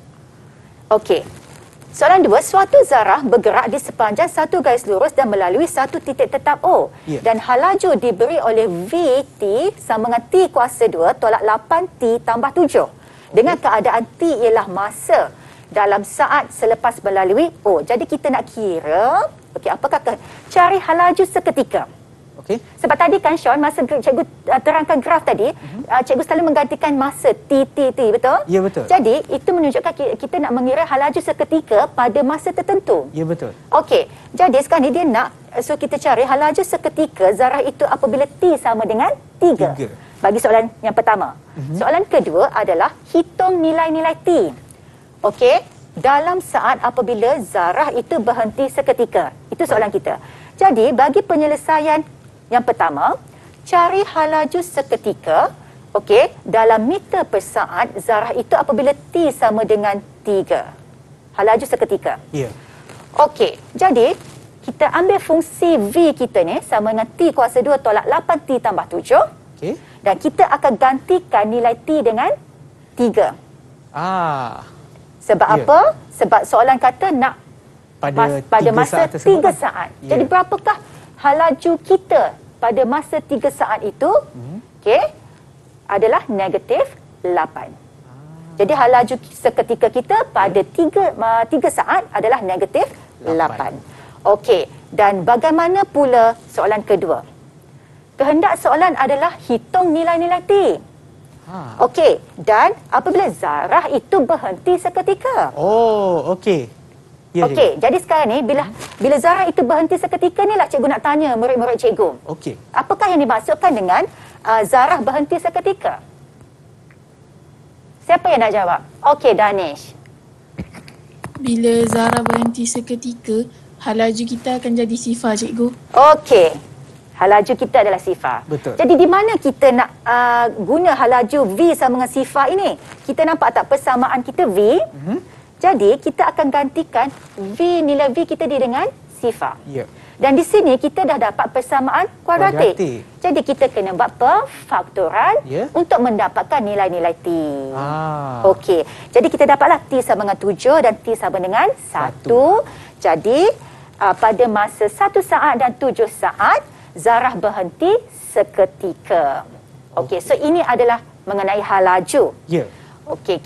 Okey. Soalan dua, suatu zarah bergerak di sepanjang satu garis lurus dan melalui satu titik tetap O. Yeah. Dan hal laju diberi oleh V T sama dengan T kuasa dua tolak lapan T tambah tujuh. Okay. Dengan keadaan T ialah masa dalam saat selepas melalui O. Jadi kita nak kira, okey, apakah ke, cari hal laju seketika. Okey. Sebab tadi kan Sean, masa cikgu uh, terangkan graf tadi, uh-huh. uh, cikgu selalu menggantikan masa T, T, T, betul? Ya, betul. Jadi, itu menunjukkan kita, kita nak mengira hal laju seketika pada masa tertentu. Ya, betul. Okey, jadi sekarang ni dia nak, so kita cari hal laju seketika zarah itu apabila T sama dengan tiga. tiga. Bagi soalan yang pertama. Uh-huh. Soalan kedua adalah hitung nilai-nilai T. Okey, dalam saat apabila zarah itu berhenti seketika. Itu soalan kita. Jadi, bagi penyelesaian yang pertama, cari hal laju seketika, okey, dalam meter per saat zarah itu apabila T sama dengan tiga. Hal laju seketika. Ya. Yeah. Okey, jadi kita ambil fungsi V kita ni sama dengan T kuasa dua tolak lapan T tambah tujuh. Okey. Dan kita akan gantikan nilai T dengan tiga. Ah. Sebab yeah. apa? Sebab soalan kata nak pada, Mas, pada tiga masa saat tersebut tiga kan? saat. Ya. Jadi berapakah halaju kita pada masa tiga saat itu? Hmm. Okey. Adalah negatif lapan. Ah. Jadi halaju seketika kita pada tiga, tiga saat adalah negatif lapan. Okey. Dan bagaimana pula soalan kedua? Kehendak soalan adalah hitung nilai-nilai T. Ha. Okey, dan apabila zarah itu berhenti seketika. Oh, okey. Ya, okey, jadi sekarang ni bila bila zarah itu berhenti seketika ni lah cikgu nak tanya murid-murid cikgu. Okey. Apakah yang dimaksudkan dengan uh, zarah berhenti seketika? Siapa yang nak jawab? Okey, Danish. Bila zarah berhenti seketika, halaju kita akan jadi sifar, cikgu. Okey. Halaju kita adalah sifar. Betul. Jadi di mana kita nak uh, guna halaju V sama dengan sifar ini? Kita nampak tak persamaan kita V? Mm-hmm. Jadi kita akan gantikan V, nilai V kita di dengan sifar. Ya. Dan di sini kita dah dapat persamaan kuadratik. kuadratik. Jadi kita kena buat perfaktoran yeah. untuk mendapatkan nilai-nilai T. Ah. Okey. Jadi kita dapatlah T sama dengan tujuh dan T sama dengan satu. Jadi uh, pada masa satu saat dan tujuh saat, zarah berhenti seketika. Okey, so ini adalah mengenai halaju. Ya. Yeah. Okey.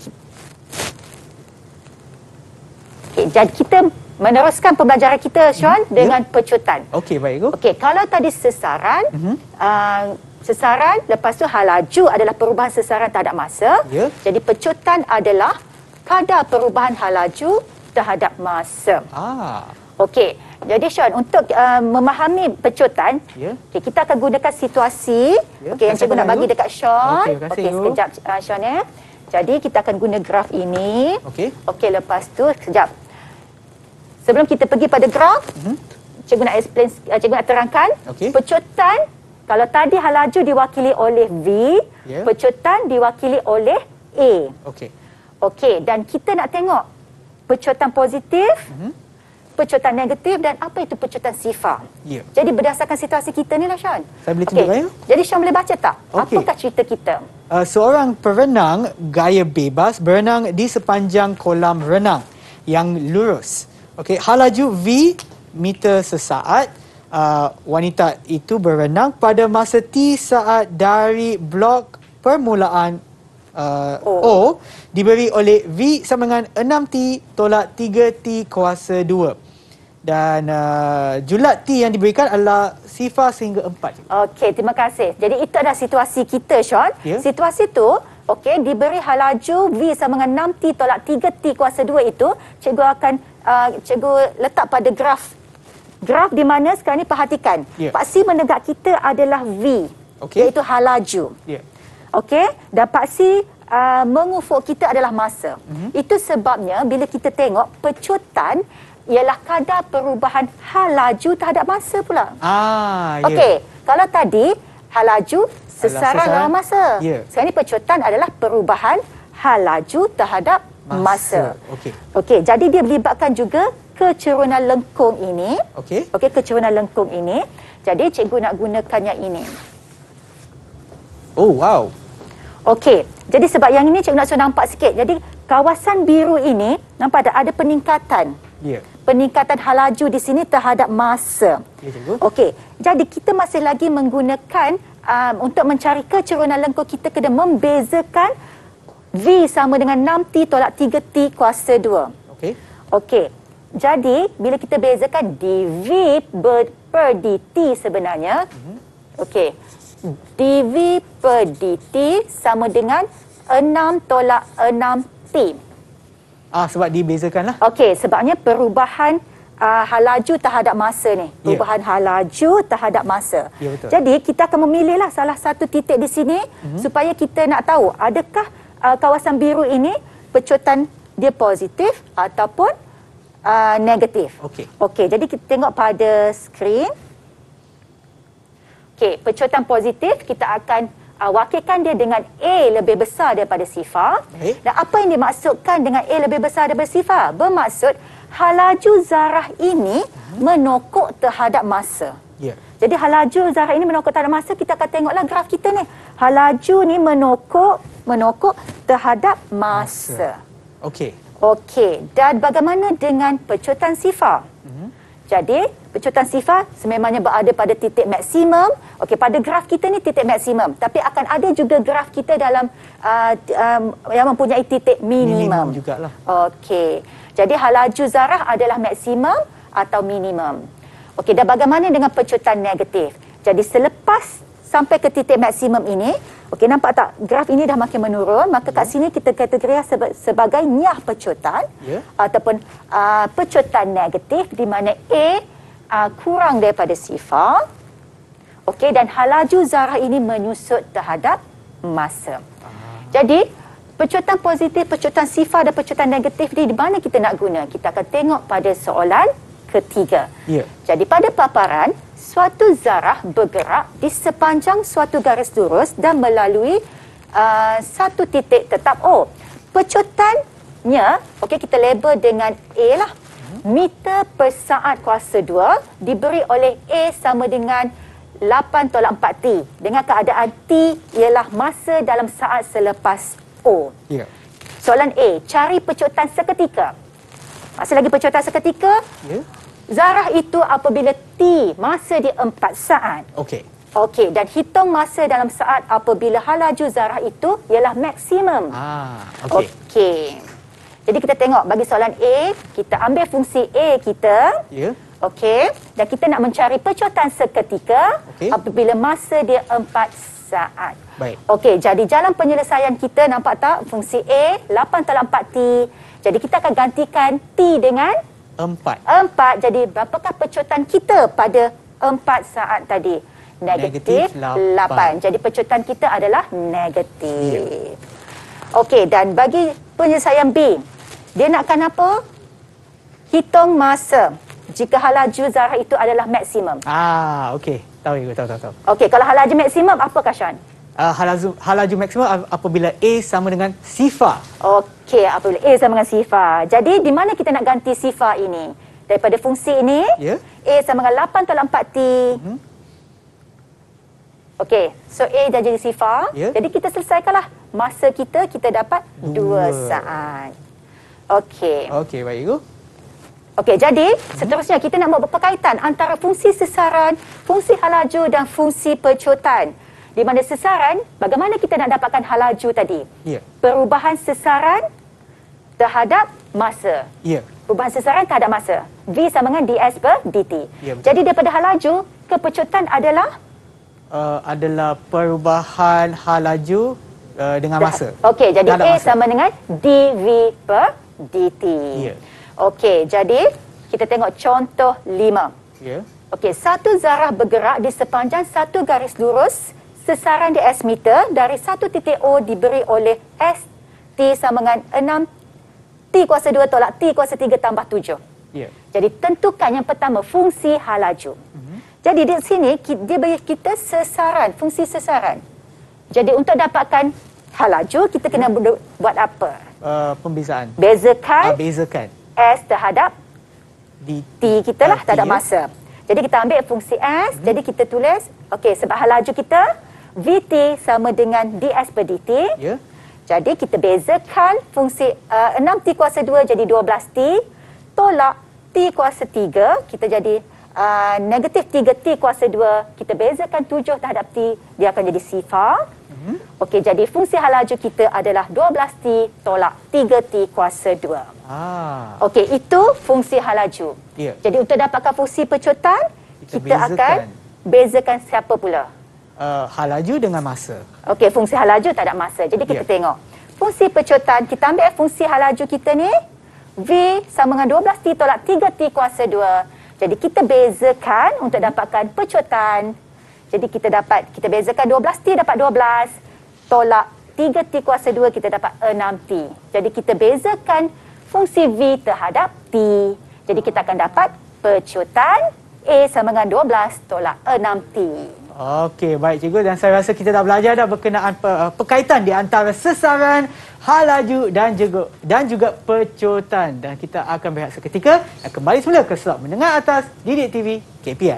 Okey, jadi kita meneruskan pembelajaran kita, Sean, mm-hmm. dengan yeah. pecutan. Okey, baik, Ibu. Okey, kalau tadi sesaran, mm-hmm. uh, sesaran, lepas tu halaju adalah perubahan sesaran terhadap masa. Yeah. Jadi pecutan adalah kadar perubahan halaju terhadap masa. Ah. Okey. Jadi Sean, untuk uh, memahami pecutan, yeah. okay, kita akan gunakan situasi yeah. okay, yang cikgu nak bagi dekat Sean. Okey, okay, sekejap uh, Sean ya. Jadi kita akan guna graf ini. Okey. Okey, lepas tu sekejap. Sebelum kita pergi pada graf, mm-hmm. cikgu nak explain, uh, cikgu nak terangkan. Okay. Pecutan, kalau tadi halaju diwakili oleh V, yeah. pecutan diwakili oleh A. Okey. Okey, dan kita nak tengok pecutan positif, mm-hmm. pecutan negatif dan apa itu pecutan sifar. Yeah. Jadi berdasarkan situasi kita ni lah, Sean. Saya boleh tunjukkan ya? Jadi Sean boleh baca tak? Okay. Apakah cerita kita? Uh, seorang perenang gaya bebas berenang di sepanjang kolam renang yang lurus. Okey, halaju V meter sesaat. Uh, wanita itu berenang pada masa T saat dari blok permulaan uh, O. O diberi oleh V sama dengan enam T tolak tiga T kuasa dua. Dan uh, julat T yang diberikan adalah sifar sehingga empat. Okey, terima kasih. Jadi itu adalah situasi kita, Sean. Yeah. Situasi tu, okey, diberi halaju V sama dengan enam T tolak tiga T kuasa dua itu, cikgu akan uh, cikgu letak pada graf. Graf di mana sekarang ni perhatikan. Yeah. Paksi menegak kita adalah V, okay. iaitu halaju. Yeah. Okey, dan paksi uh, mengufuk kita adalah masa. Mm-hmm. Itu sebabnya bila kita tengok pecutan ialah kadar perubahan halaju terhadap masa pula. Ah, yeah. Okey, kalau tadi halaju sesaran lawan masa. Yeah. Sekarang ni pecutan adalah perubahan halaju terhadap masa. masa. Okey. Okey, jadi dia melibatkan juga kecerunan lengkung ini. Okey. Okey, kecerunan lengkung ini. Jadi cikgu nak gunakan yang ini. Oh, wow. Okey, jadi sebab yang ini cikgu nak suruh nampak sikit. Jadi kawasan biru ini nampak tak ada peningkatan. Ya. Yeah. Peningkatan halaju di sini terhadap masa. Ya, cikgu. Okey, jadi kita masih lagi menggunakan um, untuk mencari kecerunan lengkung kita kena membezakan V sama dengan enam T tolak tiga T kuasa dua. Okey. Okey. Jadi bila kita bezakan dV per, per dt sebenarnya, mm-hmm. okey, dV per dt sama dengan enam tolak enam T. Ah, sebab dibezakan lah. Okey, sebabnya perubahan uh, halaju terhadap masa ni. Perubahan yeah. halaju terhadap masa. Yeah, betul. Jadi kita akan memilihlah salah satu titik di sini mm-hmm. supaya kita nak tahu adakah uh, kawasan biru ini pecutan dia positif ataupun Uh, negatif. Okey. Okey, jadi kita tengok pada skrin. Okey, pecutan positif kita akan uh, wakilkan dia dengan A lebih besar daripada sifar. Okay. Dan apa yang dimaksudkan dengan A lebih besar daripada sifar? Bermaksud halaju zarah ini hmm. menokok terhadap masa. Yeah. Jadi halaju zarah ini menokok terhadap masa, kita akan tengoklah graf kita ni. Halaju ni menokok menokok terhadap masa. masa. Okey. Okey, dan bagaimana dengan pecutan sifar? Mm-hmm. Jadi, pecutan sifar sememangnya berada pada titik maksimum. Okey, pada graf kita ni titik maksimum, tapi akan ada juga graf kita dalam uh, um, yang mempunyai titik minimum. Minimum jugalah. Okey. Jadi halaju zarah adalah maksimum atau minimum. Okey, dan bagaimana dengan pecutan negatif? Jadi selepas sampai ke titik maksimum ini, okey, nampak tak graf ini dah makin menurun, maka kat sini kita kategorikan seba- sebagai nyah pecutan yeah. ataupun uh, pecutan negatif di mana A uh, kurang daripada sifar. Okey, dan halaju zarah ini menyusut terhadap masa. Ah. Jadi pecutan positif, pecutan sifar dan pecutan negatif ni di mana kita nak guna? Kita akan tengok pada soalan ketiga. Yeah. Jadi pada paparan, suatu zarah bergerak di sepanjang suatu garis lurus dan melalui uh, satu titik tetap O. Pecutannya, okey, kita label dengan A lah. Meter per saat kuasa dua diberi oleh A sama dengan lapan tolak empat T. Dengan keadaan T ialah masa dalam saat selepas O. Yeah. Soalan A, cari pecutan seketika. Masih lagi pecutan seketika. Yeah. Zarah itu apabila T masa dia empat saat. Okey. Okey, dan hitung masa dalam saat apabila halaju zarah itu ialah maksimum. Ah, okey. Okey. Jadi kita tengok bagi soalan A, kita ambil fungsi A kita. Ya. Yeah. Okey, dan kita nak mencari pecutan seketika okay. apabila masa dia empat saat. Baik. Okey, jadi jalan penyelesaian kita nampak tak? Fungsi A lapan tolak empat T. Jadi kita akan gantikan T dengan Empat. Empat. Jadi berapakah pecutan kita pada empat saat tadi? Negatif, negatif lapan. Jadi pecutan kita adalah negatif. Yeah. Okey, dan bagi penyelesaian B, dia nakkan apa? Hitung masa jika halaju zarah itu adalah maksimum. Ah, okey. Tahu ya, tahu tahu tahu. Okey, kalau halaju maksimum apa Kashan? Uh, halaju, halaju maksimum apabila A sama dengan sifar. Okey, apabila A sama dengan sifar. Jadi, di mana kita nak ganti sifar ini? Daripada fungsi ini, yeah. A sama dengan lapan tolak empat T. Mm-hmm. Okey, so A dah jadi sifar. Yeah. Jadi, kita selesaikanlah. Masa kita, kita dapat dua saat. Okey. Okey, baik Ibu. Okey, jadi mm-hmm. seterusnya kita nak buat berkaitan antara fungsi sesaran, fungsi halaju dan fungsi pecutan. Di mana sesaran, bagaimana kita nak dapatkan halaju tadi? Yeah. Perubahan sesaran terhadap masa. Yeah. Perubahan sesaran terhadap masa. V sama dengan ds per dt. Yeah, jadi daripada halaju ke pecutan adalah? Uh, adalah perubahan halaju uh, dengan masa. Okey, jadi A masa. Sama dengan dv per dt. Yeah. Okey, jadi kita tengok contoh lima. Yeah. Okey, satu zarah bergerak di sepanjang satu garis lurus. Sesaran di S meter dari satu titik O diberi oleh S T sama dengan enam T kuasa dua tolak T kuasa tiga tambah tujuh. Yeah. Jadi tentukan yang pertama fungsi halaju. Mm-hmm. Jadi di sini dia bagi kita sesaran, fungsi sesaran. Jadi untuk dapatkan halaju kita kena mm. buat apa? Uh, pembezaan. Bezakan, uh, bezakan S terhadap D T kita lah, terhadap masa. Jadi kita ambil fungsi S, mm-hmm. jadi kita tulis, okey, sebab halaju kita V T sama dengan ds per dt. Yeah. Jadi kita bezakan fungsi uh, enam T kuasa dua jadi dua belas T. Tolak T kuasa tiga, kita jadi uh, negatif tiga T kuasa dua. Kita bezakan tujuh terhadap T, dia akan jadi sifar. Mm-hmm. Okey, jadi fungsi halaju kita adalah dua belas T tolak tiga T kuasa dua. Ah. Okey, itu fungsi halaju. Yeah. Jadi untuk dapatkan fungsi pecutan, kita, kita akan bezakan siapa pula? Uh, halaju dengan masa. Okey, fungsi halaju tak ada masa. Jadi kita yeah. tengok. Fungsi pecutan, kita ambil fungsi halaju kita ni. V sama dengan dua belas T tolak tiga T kuasa dua. Jadi kita bezakan untuk dapatkan pecutan. Jadi kita dapat, kita bezakan dua belas T dapat dua belas. Tolak tiga T kuasa dua kita dapat enam T. Jadi kita bezakan fungsi V terhadap T. Jadi kita akan dapat pecutan A sama dengan dua belas tolak enam T. Okey, baik cikgu, dan saya rasa kita dah belajar dah berkenaan pe, perkaitan di antara sesaran, halaju dan juga dan juga pecutan. Dan kita akan berehat seketika dan kembali semula ke slot mendengar atas Didik T V K P M.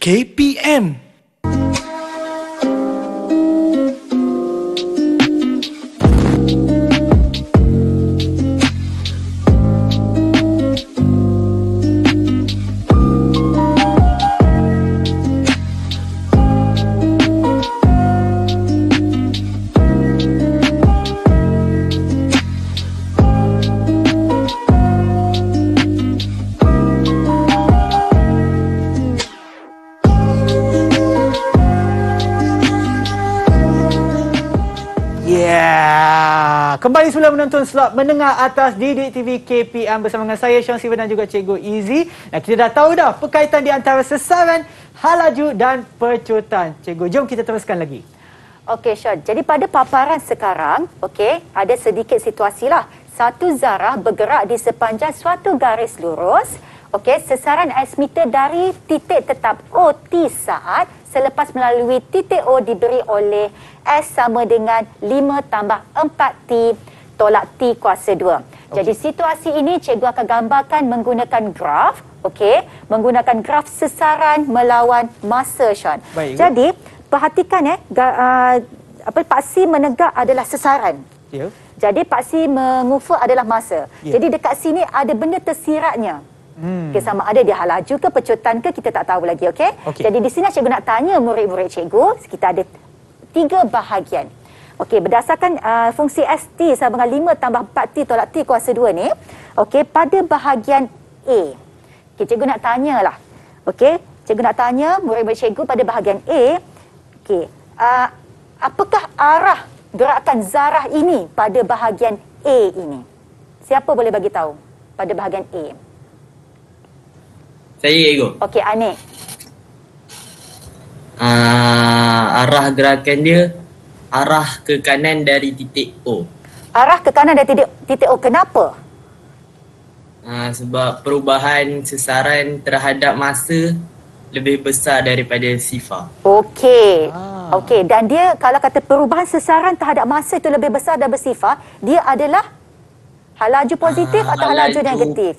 K P M. Kembali semula menonton slot menengah atas Didik T V K P M bersama dengan saya Sean Sivan dan juga Cikgu Easy. Dan kita dah tahu dah perkaitan di antara sasaran, halaju dan percutan. Cikgu, jom kita teruskan lagi. Okey Sean, jadi pada paparan sekarang, okey, ada sedikit situasi lah. Satu zarah bergerak di sepanjang suatu garis lurus. Okey, sesaran S meter dari titik tetap O T saat selepas melalui titik O diberi oleh S sama dengan lima tambah empat T tolak T kuasa dua. Okay. Jadi situasi ini cikgu akan gambarkan menggunakan graf, okey, menggunakan graf sesaran melawan masa, Sean. Baik. Jadi perhatikan eh uh, apa paksi menegak adalah sesaran. Ya. Yeah. Jadi paksi mengufa adalah masa. Yeah. Jadi dekat sini ada benda tersiratnya. Hmm. Okay, sama ada dia halaju ke pecutan ke kita tak tahu lagi, okey? Okay. Jadi di sini cikgu nak tanya murid-murid cikgu, kita ada tiga bahagian. Okey, berdasarkan uh, fungsi S T sama dengan lima tambah empat T tolak T kuasa dua ni, okey, pada bahagian A. Okey, cikgu nak tanyalah. Okey, cikgu nak tanya murid-murid cikgu pada bahagian A, okey, uh, apakah arah gerakan zarah ini pada bahagian A ini? Siapa boleh bagi tahu pada bahagian A? Saya Ego. Okey, Anik. Uh, arah gerakan dia arah ke kanan dari titik O. Arah ke kanan dari titik, titik O. Kenapa? Uh, sebab perubahan sesaran terhadap masa lebih besar daripada sifar. Okey. Ah. Okey, dan dia kalau kata perubahan sesaran terhadap masa itu lebih besar dan bersifar, dia adalah halaju positif uh, atau halaju, halaju negatif?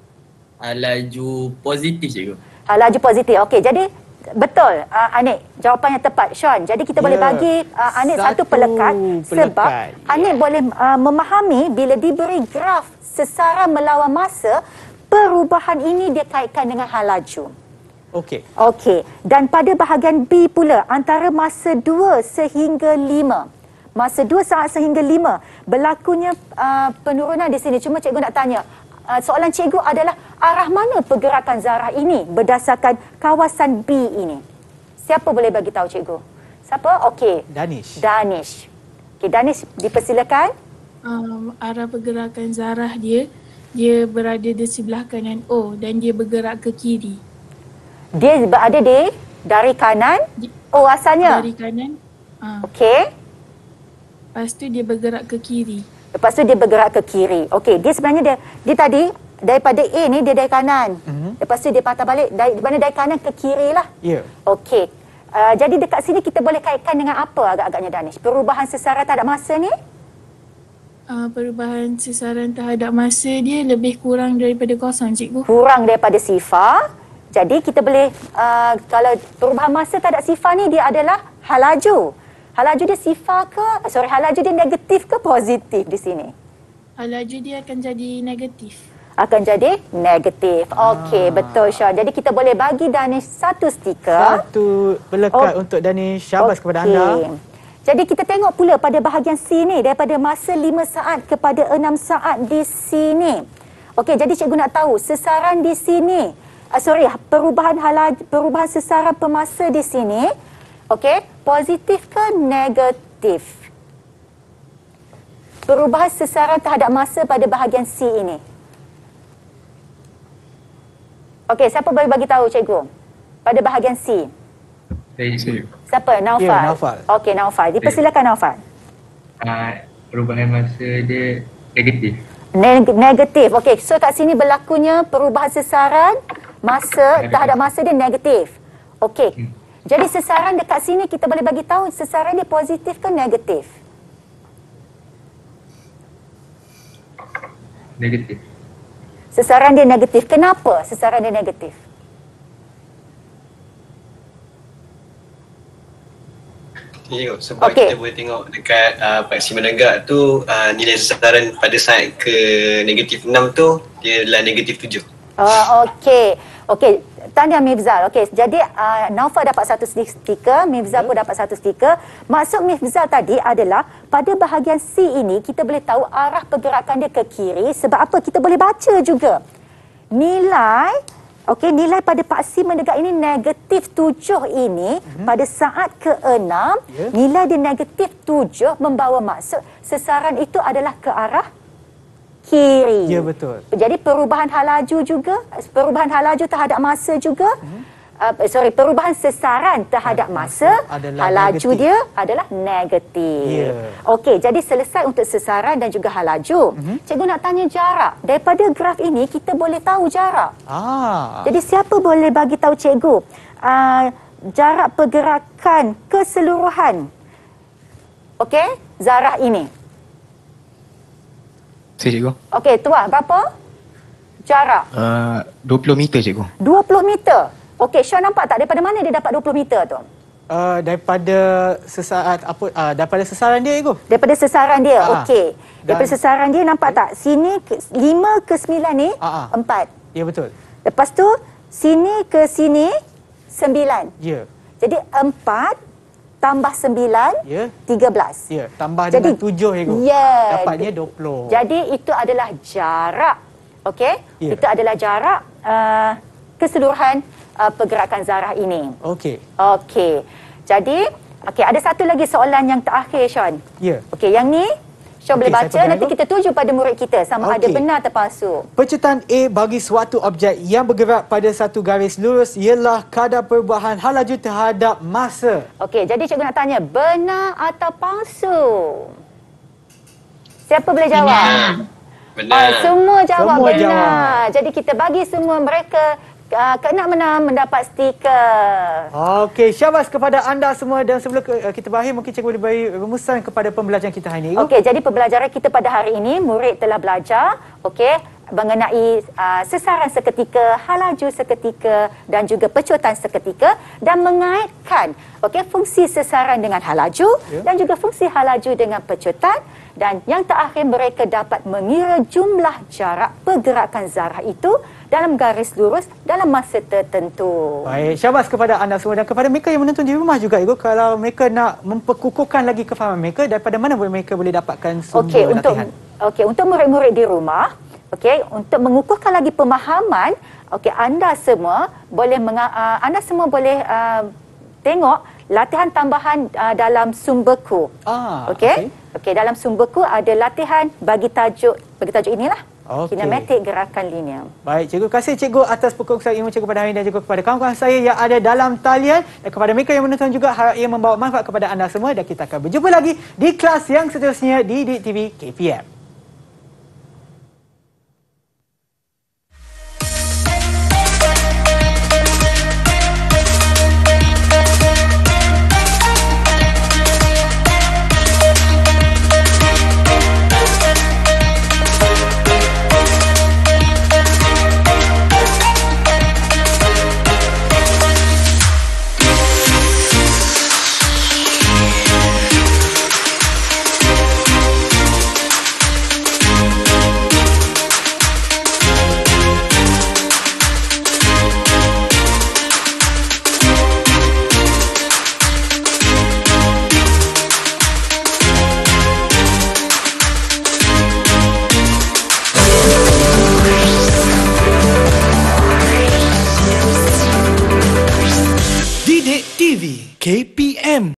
Halaju positif, cikgu. Halaju positif. Okey, jadi betul uh, Anik, jawapan yang tepat, Sean. Jadi kita yeah. boleh bagi uh, Anik satu, satu pelekat, pelekat sebab yeah. Anik boleh uh, memahami bila diberi graf sesaran melawan masa, perubahan ini dia kaitkan dengan halaju. Okey. Okey, dan pada bahagian B pula antara masa dua sehingga lima. Masa dua saat sehingga lima berlakunya uh, penurunan di sini. Cuma cikgu nak tanya, Uh, soalan cikgu adalah arah mana pergerakan zarah ini berdasarkan kawasan B ini? Siapa boleh bagi tahu cikgu? Siapa? Okey. Danish. Danish. Okey, Danish dipersilakan. Um, arah pergerakan zarah dia, dia berada di sebelah kanan O dan dia bergerak ke kiri. Dia berada di dari kanan O asalnya? Dari kanan. Uh. Okey. Lepas tu dia bergerak ke kiri. Lepas tu dia bergerak ke kiri. Okey, dia sebenarnya dia, dia tadi daripada A ni dia dari kanan. Mm-hmm. Lepas tu dia patah balik dari mana dari kanan ke kiri lah. Ya. Yeah. Okey. Uh, jadi dekat sini kita boleh kaitkan dengan apa agak-agaknya, Danish? Perubahan sesaran terhadap masa ni? Uh, perubahan sesaran terhadap masa dia lebih kurang daripada kosong, cikgu. Kurang daripada sifar. Jadi kita boleh uh, kalau perubahan masa terhadap sifar ni dia adalah halaju. Halaju dia sifar ke, sorry, halaju dia negatif ke positif di sini? Halaju dia akan jadi negatif. Akan jadi negatif. Okey, ah. betul, Syah. Jadi kita boleh bagi Danish satu stiker. Satu pelekat oh. untuk Danish. Syabas okay. kepada anda. Jadi kita tengok pula pada bahagian C ni, daripada masa lima saat kepada enam saat di sini. Okey, jadi cikgu nak tahu sesaran di sini, uh, sorry, perubahan halaju, perubahan sesaran pemasa di sini, okey, positif ke negatif? Perubahan sesaran terhadap masa pada bahagian C ini. Okey, siapa boleh bagi tahu cikgu? Pada bahagian C. Saya. Siapa? Naufal. Ya, Naufal. Okey, Naufal. Dipersilakan Naufal. Uh, perubahan masa dia negatif. Neg- negatif. Okey, so kat sini berlakunya perubahan sesaran masa negatif. Terhadap masa dia negatif. Okey. Hmm. Jadi sesaran dekat sini kita boleh bagi tahu sesaran dia positif ke negatif? Negatif. Sesaran dia negatif. Kenapa sesaran dia negatif? Ya, sebab Okey. kita boleh tengok dekat uh, paksi menegak tu uh, nilai sasaran pada saat ke negatif enam tu dia adalah negatif tujuh. Oh, okey. Okey, tahniah Mifzal. Okey, jadi uh, Naufal dapat satu stiker, Mifzal pun dapat satu stiker. Maksud Mifzal tadi adalah pada bahagian C ini kita boleh tahu arah pergerakan dia ke kiri sebab apa? Kita boleh baca juga. Nilai Okey, nilai pada paksi menegak ini negatif tujuh ini mm-hmm. pada saat keenam, yeah. nilai dia negatif tujuh membawa maksud sesaran itu adalah ke arah kiri. Ya, betul. Jadi perubahan halaju juga, perubahan halaju terhadap masa juga, mm-hmm. uh, sorry, perubahan sesaran terhadap masa, adalah halaju negatif. dia adalah negatif. Yeah. Okey, jadi selesai untuk sesaran dan juga halaju. Mm-hmm. Cikgu nak tanya jarak. Daripada graf ini kita boleh tahu jarak. Ah. Jadi siapa boleh bagi tahu cikgu uh, jarak pergerakan keseluruhan okey zarah ini? Saya cikgu. Okey, tuan berapa jarak? Uh, dua puluh meter cikgu. dua puluh meter. Okey, Syah nampak tak daripada mana dia dapat dua puluh meter tu? Uh, daripada sesaat apa uh, daripada sesaran dia cikgu. Daripada sesaran dia. Ah. Okey. Daripada Dan- sesaran dia nampak tak? Sini ke, lima ke sembilan ni Ah, ah. empat. Ya, betul. Lepas tu sini ke sini sembilan. Ya. Jadi empat tambah sembilan Ya. tiga belas. Ya, tambah Jadi- dengan tujuh cikgu. Ya. Dapatnya dua puluh. Jadi itu adalah jarak. Okey? Ya. Itu adalah jarak uh, keseluruhan uh, pergerakan zarah ini. Okey. Okey. Jadi, okey, ada satu lagi soalan yang terakhir, Sean. Ya. Okey, yang ni Sean Okey, boleh saya baca, pegang nanti dulu. kita tuju pada murid kita sama ada Okey. benar atau palsu. Penceritaan A bagi suatu objek yang bergerak pada satu garis lurus ialah kadar perubahan halaju terhadap masa. Okey, jadi cikgu nak tanya, benar atau palsu? Siapa boleh jawab? Benar. Ah, semua jawab Semua benar. jawab. Jadi kita bagi semua mereka uh, keenam-enam mendapat stiker. Okey, syabas kepada anda semua dan sebelum ke- kita berakhir mungkin cikgu boleh beri rumusan kepada pembelajaran kita hari ini. Okey, jadi pembelajaran kita pada hari ini, murid telah belajar, okey, mengenai uh, sesaran seketika, halaju seketika dan juga pecutan seketika dan mengaitkan okey fungsi sesaran dengan halaju Ya. dan juga fungsi halaju dengan pecutan dan yang terakhir mereka dapat mengira jumlah jarak pergerakan zarah itu dalam garis lurus dalam masa tertentu. Baik, syabas kepada anda semua dan kepada mereka yang menonton di rumah juga Ibu, kalau mereka nak memperkukuhkan lagi kefahaman mereka, daripada mana boleh mereka boleh dapatkan sumber Okey, untuk latihan? okey, untuk murid-murid di rumah, okey, untuk mengukuhkan lagi pemahaman, okey, anda semua boleh menga- uh, anda semua boleh uh, tengok latihan tambahan uh, dalam sumberku. Ah, Okey. Okey, dalam sumberku ada latihan bagi tajuk, bagi tajuk inilah. Okey. Kinematik gerakan linear. Baik, cikgu kasih cikgu atas perkongsian ilmu cikgu pada hari ini dan juga kepada kawan-kawan saya yang ada dalam talian dan kepada mereka yang menonton juga harap ia membawa manfaat kepada anda semua dan kita akan berjumpa lagi di kelas yang seterusnya di Didik T V K P M. Didik T V K P M